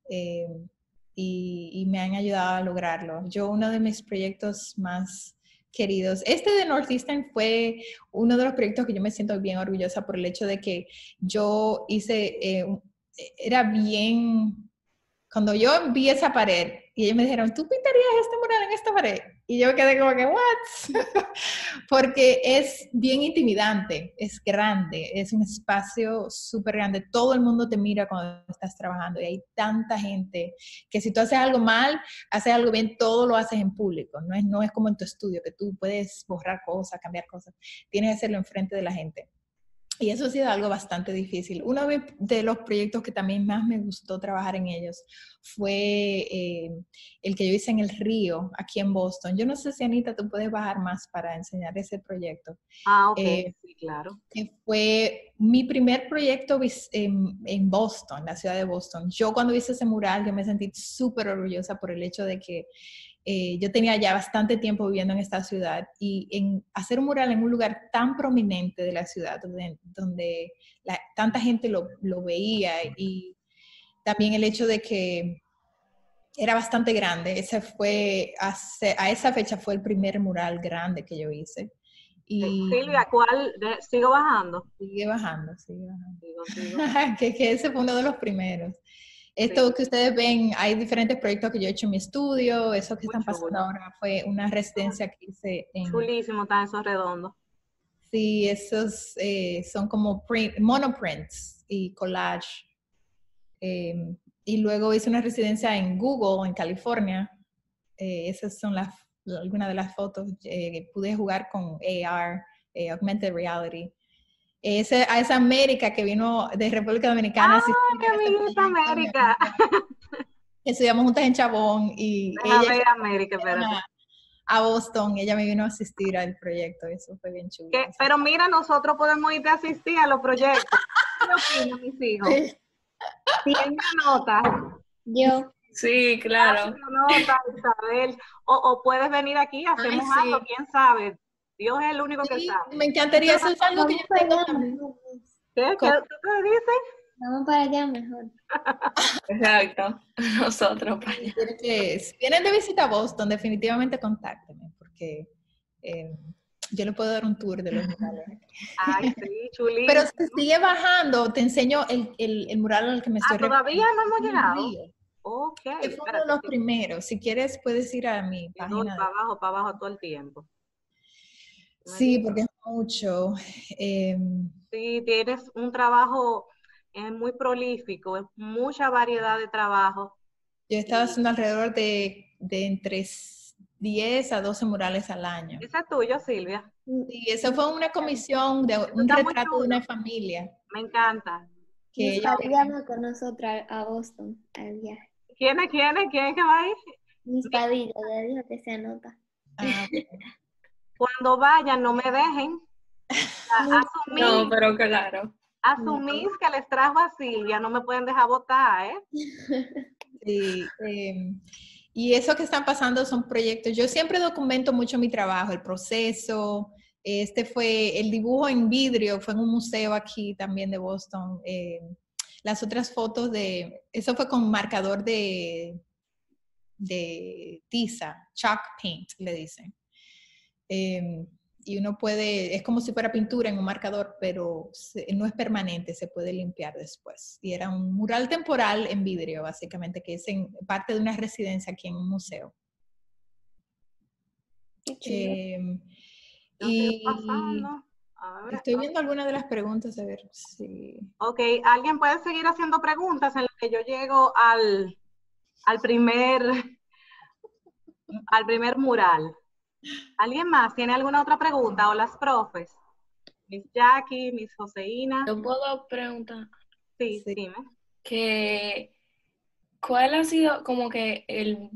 [SPEAKER 9] y me han ayudado a lograrlo. Uno de mis proyectos más queridos, de Northeastern fue uno de los proyectos que yo me siento bien orgullosa por el hecho de que yo hice, era bien... Cuando yo vi esa pared y ellos me dijeron, ¿tú pintarías este mural en esta pared? Y yo me quedé como que, ¿what? Porque es bien intimidante, es grande, es un espacio súper grande. Todo el mundo te mira cuando estás trabajando y hay tanta gente que si tú haces algo mal, haces algo bien, todo lo haces en público. No es como en tu estudio, que tú puedes borrar cosas, cambiar cosas. Tienes que hacerlo enfrente de la gente. Y eso ha sido algo bastante difícil. Uno de los proyectos que también más me gustó trabajar en ellos fue el que yo hice en el río, aquí en Boston. Yo no sé si, Anita, tú puedes bajar más para enseñar ese proyecto.
[SPEAKER 1] Ok, sí, claro.
[SPEAKER 9] Que fue mi primer proyecto en Boston, la ciudad de Boston. Yo cuando hice ese mural, yo me sentí súper orgullosa por el hecho de que yo tenía ya bastante tiempo viviendo en esta ciudad y en hacer un mural en un lugar tan prominente de la ciudad, donde tanta gente lo veía, y también el hecho de que era bastante grande. A esa fecha fue el primer mural grande que yo hice. Y
[SPEAKER 1] Silvia, ¿sigo bajando?
[SPEAKER 9] Sigue bajando. Sigo.
[SPEAKER 1] que
[SPEAKER 9] ese fue uno de los primeros. Esto que ustedes ven, hay diferentes proyectos que yo he hecho en mi estudio. Eso que están pasando ahora fue una residencia que hice en...
[SPEAKER 1] Chulísimo, están esos redondos.
[SPEAKER 9] Sí, esos son como monoprints y collage. Y luego hice una residencia en Google, en California. Esas son algunas de las fotos. Pude jugar con AR, Augmented Reality. A esa América que vino de República Dominicana.
[SPEAKER 1] ¡Ah, qué amiguita América!
[SPEAKER 9] Estudiamos juntas en Chabón y
[SPEAKER 1] ella América,
[SPEAKER 9] a Boston, ella me vino a asistir al proyecto. Eso fue bien chulo.
[SPEAKER 1] Pero mira, nosotros podemos ir a asistir a los proyectos. ¿Qué opinan mis hijos? ¿Quién anota?
[SPEAKER 2] Yo.
[SPEAKER 3] Sí, claro.
[SPEAKER 1] Anota, Isabel. O puedes venir aquí, hacemos algo, quién sabe. Dios es el único que sabe.
[SPEAKER 9] Me encantaría, eso es algo que yo tengo también.
[SPEAKER 1] ¿Qué te dices?
[SPEAKER 2] Vamos para allá mejor.
[SPEAKER 3] Exacto, nosotros para allá.
[SPEAKER 9] Si vienen de visita a Boston, definitivamente contáctenme, porque yo le puedo dar un tour de los murales.
[SPEAKER 1] Ay, sí, chulísimo.
[SPEAKER 9] Pero si sigue bajando, te enseño el mural al que me estoy
[SPEAKER 1] refiriendo. ¿Todavía no hemos llegado?
[SPEAKER 9] Ok. Que fue uno de los primeros. Si quieres, puedes ir a mi página.
[SPEAKER 1] Para abajo todo el tiempo.
[SPEAKER 9] Sí, porque es mucho.
[SPEAKER 1] Sí, tienes un trabajo muy prolífico, mucha variedad de trabajo.
[SPEAKER 9] Yo estaba haciendo alrededor de entre 10 a 12 murales al año.
[SPEAKER 1] ¿Esa es tuya, Silvia?
[SPEAKER 9] Sí, eso fue una comisión de un retrato de una familia.
[SPEAKER 1] Me encanta.
[SPEAKER 2] Que Padilla con nosotros a Boston al viaje.
[SPEAKER 1] ¿Quién es que va a ir?
[SPEAKER 2] Mis Padilla, ya dijo que se anota.
[SPEAKER 1] Cuando vayan, no me dejen.
[SPEAKER 3] No, pero claro.
[SPEAKER 1] Asumís que les trajo a Silvia, no me pueden dejar votar, ¿eh?
[SPEAKER 9] Sí. Y eso que están pasando son proyectos. Yo siempre documento mucho mi trabajo, el proceso. Este fue el dibujo en vidrio, fue en un museo aquí también de Boston. Las otras fotos eso fue con marcador de tiza, chalk paint, le dicen. Y uno puede, es como si fuera pintura en un marcador, pero no es permanente, se puede limpiar después. Y era un mural temporal en vidrio, básicamente, que es parte de una residencia aquí en un museo. Y estoy viendo algunas de las preguntas, a ver si...
[SPEAKER 1] Ok, ¿alguien puede seguir haciendo preguntas en las que yo llego al primer mural? ¿Alguien más tiene alguna otra pregunta? ¿O las profes? Miss Jackie, Miss Joseína.
[SPEAKER 3] ¿Yo puedo preguntar?
[SPEAKER 1] Sí, dime.
[SPEAKER 3] ¿Cuál ha sido como que el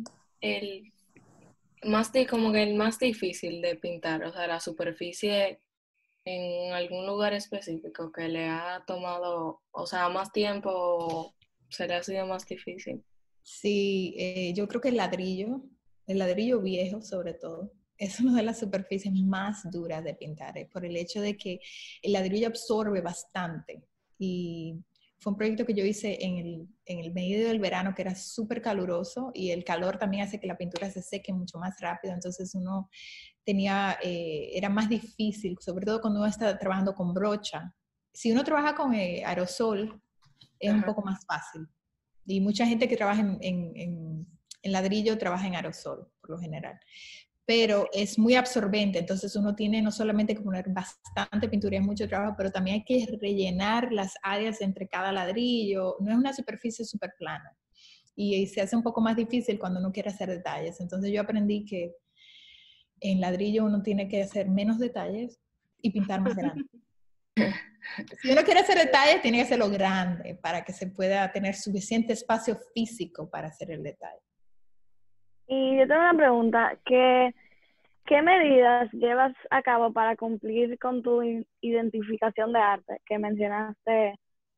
[SPEAKER 3] más difícil de pintar? O sea, la superficie en algún lugar específico que le ha tomado, o sea, más tiempo o se le ha sido más difícil.
[SPEAKER 9] Sí, yo creo que el ladrillo viejo sobre todo, es una de las superficies más duras de pintar, por el hecho de que el ladrillo absorbe bastante. Y fue un proyecto que yo hice en el medio del verano, que era súper caluroso, y el calor también hace que la pintura se seque mucho más rápido, entonces uno era más difícil, sobre todo cuando uno está trabajando con brocha. Si uno trabaja con aerosol, es un poco más fácil. Y mucha gente que trabaja en ladrillo trabaja en aerosol, por lo general. Pero es muy absorbente, entonces uno tiene no solamente que poner bastante pintura, es mucho trabajo, pero también hay que rellenar las áreas entre cada ladrillo. No es una superficie súper plana. Y se hace un poco más difícil cuando uno quiere hacer detalles. Entonces yo aprendí que en ladrillo uno tiene que hacer menos detalles y pintar más grande. Si uno quiere hacer detalles, tiene que hacerlo grande para que se pueda tener suficiente espacio físico para hacer el detalle.
[SPEAKER 6] Y yo tengo una pregunta, ¿qué medidas llevas a cabo para cumplir con tu identificación de arte que mencionaste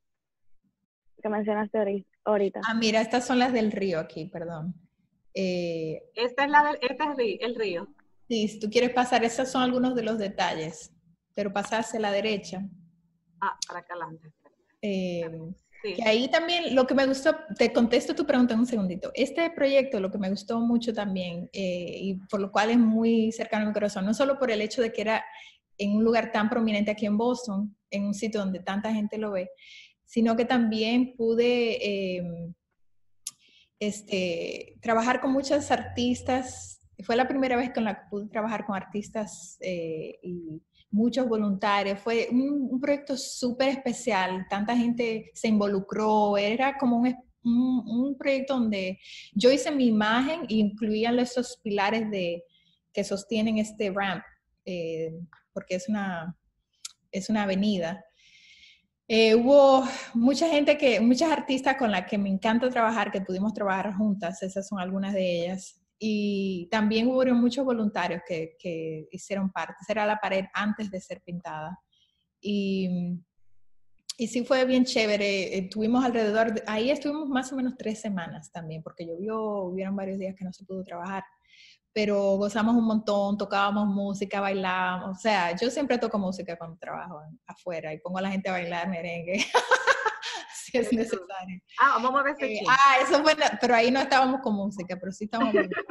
[SPEAKER 6] ahorita?
[SPEAKER 9] Ah, mira, estas son las del río aquí, perdón.
[SPEAKER 1] Este es el río.
[SPEAKER 9] Sí, si tú quieres pasar, esos son algunos de los detalles, pero pasar hacia la derecha.
[SPEAKER 1] Para acá adelante.
[SPEAKER 9] Sí. Que ahí también lo que me gustó, te contesto tu pregunta en un segundito. Este proyecto lo que me gustó mucho también, y por lo cual es muy cercano a mi corazón, no solo por el hecho de que era en un lugar tan prominente aquí en Boston, en un sitio donde tanta gente lo ve, sino que también pude trabajar con muchas artistas. Fue la primera vez con la que pude trabajar con artistas y muchos voluntarios. Fue un proyecto súper especial. Tanta gente se involucró. Era como un proyecto donde yo hice mi imagen e incluían esos pilares que sostienen este ramp, porque es una avenida. Hubo muchas artistas con las que me encanta trabajar, que pudimos trabajar juntas, esas son algunas de ellas. Y también hubo muchos voluntarios que hicieron parte. Esa era la pared antes de ser pintada. Y sí fue bien chévere. Ahí estuvimos más o menos 3 semanas también, porque hubieron varios días que no se pudo trabajar. Pero gozamos un montón, tocábamos música, bailábamos. O sea, yo siempre toco música cuando trabajo afuera y pongo a la gente a bailar merengue. Si es necesario.
[SPEAKER 1] Vamos a ver ese ching.
[SPEAKER 9] Eso fue, pero ahí no estábamos con música, pero sí estábamos bailando.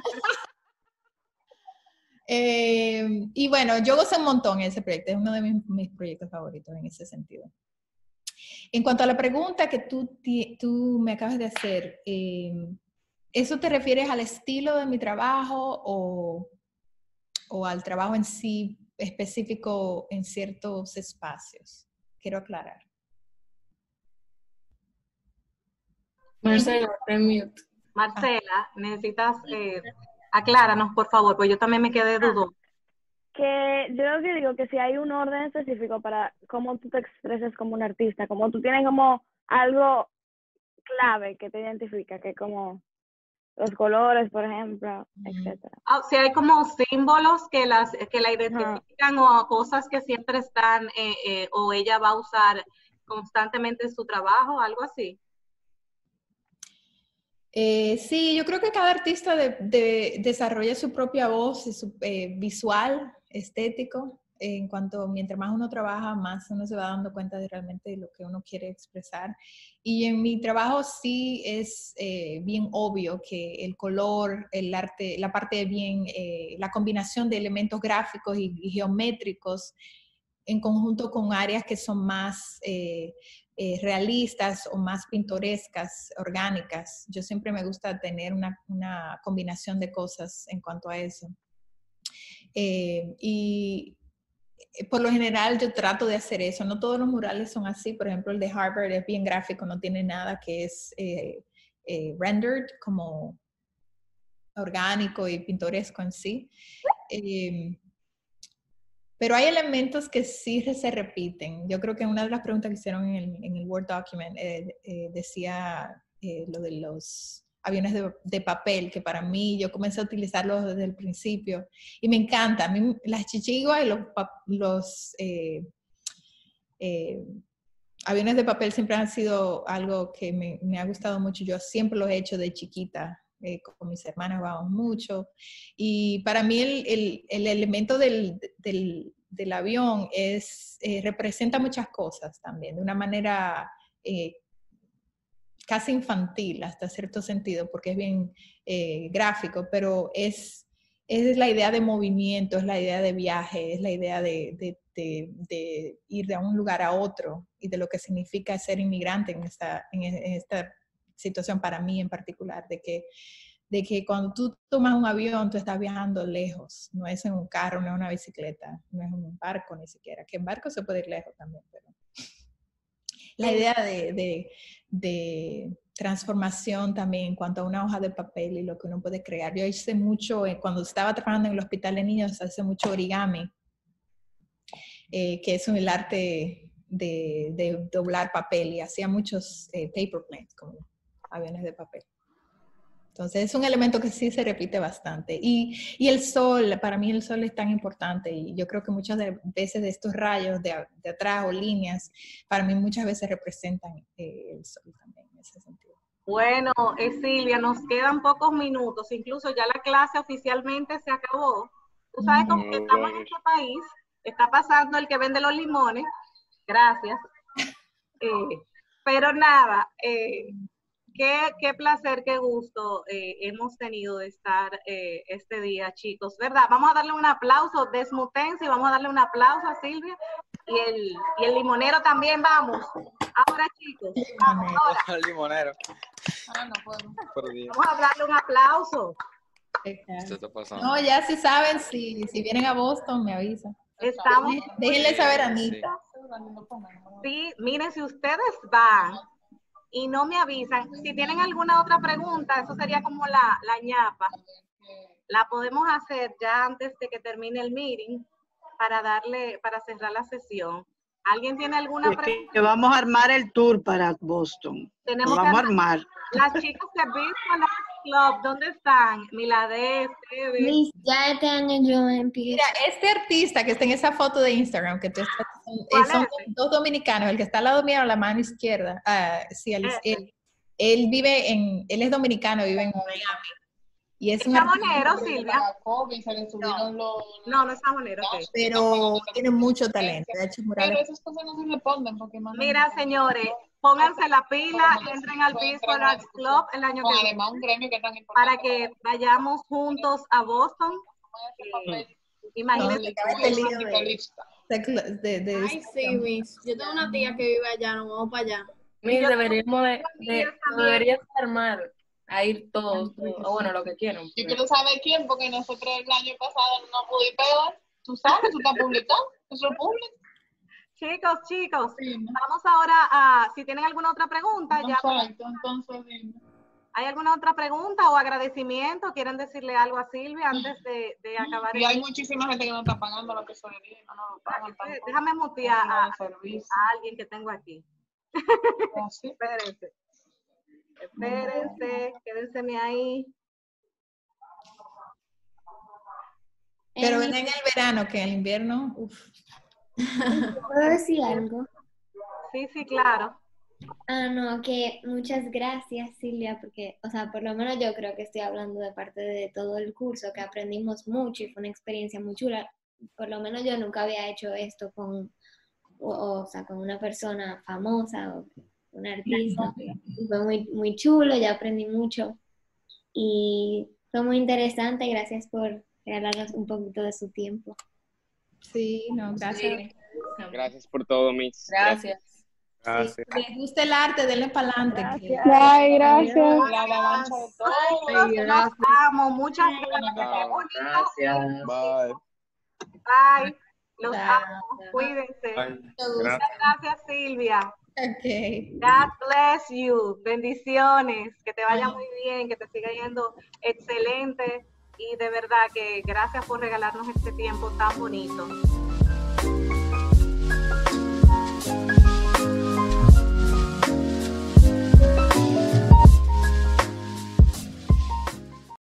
[SPEAKER 9] Y bueno, yo gocé un montón ese proyecto, es uno de mis proyectos favoritos en ese sentido. En cuanto a la pregunta que tú me acabas de hacer, ¿eso te refieres al estilo de mi trabajo o al trabajo en sí específico en ciertos espacios? Quiero aclarar.
[SPEAKER 3] Marcela, mute.
[SPEAKER 1] Marcela, necesitas, acláranos por favor, pues yo también me quedé dudosa.
[SPEAKER 6] Que yo lo que digo que si hay un orden específico para cómo tú te expresas como un artista, como tú tienes como algo clave que te identifica, que como los colores, por ejemplo, etcétera.
[SPEAKER 1] Si hay como símbolos que la identifican o cosas que siempre están o ella va a usar constantemente en su trabajo, algo así.
[SPEAKER 9] Sí, yo creo que cada artista desarrolla su propia voz y su visual, estético. En cuanto, mientras más uno trabaja, más uno se va dando cuenta de realmente lo que uno quiere expresar. Y en mi trabajo sí es bien obvio que el color, el arte, la parte bien, la combinación de elementos gráficos y geométricos en conjunto con áreas que son más realistas o más pintorescas, orgánicas. Yo siempre me gusta tener una combinación de cosas en cuanto a eso. Y por lo general yo trato de hacer eso. No todos los murales son así. Por ejemplo, el de Harvard es bien gráfico, no tiene nada que es rendered como orgánico y pintoresco en sí. Pero hay elementos que sí se repiten. Yo creo que una de las preguntas que hicieron en el Word document decía lo de los aviones de papel, que para mí yo comencé a utilizarlos desde el principio y me encanta. A mí las chichiguas y los aviones de papel siempre han sido algo que me ha gustado mucho. Yo siempre los he hecho de chiquita. Con mis hermanas vamos mucho. Y para mí el elemento del avión representa muchas cosas también, de una manera casi infantil hasta cierto sentido, porque es bien gráfico, pero es la idea de movimiento, es la idea de viaje, es la idea de ir de un lugar a otro y de lo que significa ser inmigrante en esta situación para mí en particular, de que cuando tú tomas un avión, tú estás viajando lejos, no es en un carro, no es una bicicleta, no es un barco ni siquiera, que en barco se puede ir lejos también, pero la idea de transformación también en cuanto a una hoja de papel y lo que uno puede crear. Yo hice mucho, cuando estaba trabajando en el hospital de niños, hice mucho origami, que es el arte de doblar papel, y hacía muchos paper planes, como aviones de papel. Entonces es un elemento que sí se repite bastante. Y el sol, para mí el sol es tan importante, y yo creo que muchas veces de estos rayos de atrás o líneas, para mí muchas veces representan el sol también en ese sentido.
[SPEAKER 1] Bueno, Silvia, nos quedan pocos minutos, incluso ya la clase oficialmente se acabó. Tú sabes cómo estamos en este país, está pasando el que vende los limones, gracias. Pero nada, qué placer, qué gusto hemos tenido de estar este día, chicos, ¿verdad? Vamos a darle un aplauso, desmutense, y vamos a darle un aplauso a Silvia y el limonero también, vamos. Ahora, chicos, vamos ahora.
[SPEAKER 11] El limonero.
[SPEAKER 1] No podemos. Vamos a darle un aplauso.
[SPEAKER 11] ¿Qué está pasando?
[SPEAKER 9] No, ya sí saben, si vienen a Boston, me avisan. Déjenle saber a Anita.
[SPEAKER 1] Sí, miren, si ustedes van y no me avisan, si tienen alguna otra pregunta, eso sería como la ñapa. La podemos hacer ya antes de que termine el meeting para cerrar la sesión. ¿Alguien tiene alguna pregunta?
[SPEAKER 12] Que vamos a armar el tour para Boston.
[SPEAKER 1] Tenemos
[SPEAKER 12] vamos a armar.
[SPEAKER 1] Las chicas de Visual Arts Club, ¿dónde están? Milade, Steve.
[SPEAKER 2] Ya este año yo empiezo.
[SPEAKER 9] Mira, este artista que está en esa foto de Instagram, que tú estás, son dos dominicanos, el que está al lado mío a la mano izquierda, sí, él es dominicano, vive en Miami. Y es
[SPEAKER 1] samonero, Silvia. No es samonero. Okay.
[SPEAKER 9] Pero tiene mucho talento. De hecho,
[SPEAKER 13] pero esas cosas no se responden.
[SPEAKER 1] Mira, señores, pónganse la pila, entren al Visual Arts Club el año que viene.
[SPEAKER 13] Además, un gremio que es tan importante.
[SPEAKER 1] Para que vayamos juntos a Boston. Imagínense.
[SPEAKER 4] Ay, sí, Miss. Yo tengo una tía que vive allá, nos vamos para allá.
[SPEAKER 3] Mira, deberías armar a ir todos, o bueno, lo que quieran.
[SPEAKER 13] Yo quiero saber quién, porque nosotros el año pasado no pudimos pegar. Tú sabes, tú estás publicado, eso es público.
[SPEAKER 1] Chicos, sí. Vamos ahora a, si tienen alguna otra pregunta.
[SPEAKER 13] Exacto, entonces dime.
[SPEAKER 1] ¿Hay alguna otra pregunta o agradecimiento? ¿Quieren decirle algo a Silvia antes de acabar?
[SPEAKER 13] Y hay muchísima gente que no está pagando la tesorería.
[SPEAKER 1] Déjame mutear a alguien que tengo aquí. Espérense, quédense ahí.
[SPEAKER 9] Pero ven en el verano, que en el invierno,
[SPEAKER 2] ¿Puedo decir algo?
[SPEAKER 1] Sí, claro.
[SPEAKER 2] No, que muchas gracias, Silvia, porque, o sea, por lo menos yo creo que estoy hablando de parte de todo el curso, que aprendimos mucho y fue una experiencia muy chula. Por lo menos yo nunca había hecho esto o sea, con una persona famosa o un artista. Y fue muy, muy chulo, ya aprendí mucho y fue muy interesante. Gracias por regalarnos un poquito de su tiempo.
[SPEAKER 9] Sí, no, gracias.
[SPEAKER 3] Sí.
[SPEAKER 14] Gracias por todo, Miss.
[SPEAKER 3] Gracias.
[SPEAKER 14] Gracias.
[SPEAKER 9] Si les gusta el arte, denle para adelante.
[SPEAKER 10] Bye, gracias.
[SPEAKER 13] La avalancha de todo.
[SPEAKER 1] Ay, Dios, los amo. Muchas gracias. Qué bonito.
[SPEAKER 8] Gracias.
[SPEAKER 14] Bye.
[SPEAKER 1] Bye. Los
[SPEAKER 3] Gracias.
[SPEAKER 1] amo. Cuídense.
[SPEAKER 14] Bye.
[SPEAKER 1] Muchas gracias, Silvia.
[SPEAKER 9] Okay.
[SPEAKER 1] God bless you. Bendiciones. Que te vaya muy bien, que te siga yendo excelente. Y de verdad que gracias por regalarnos este tiempo tan bonito.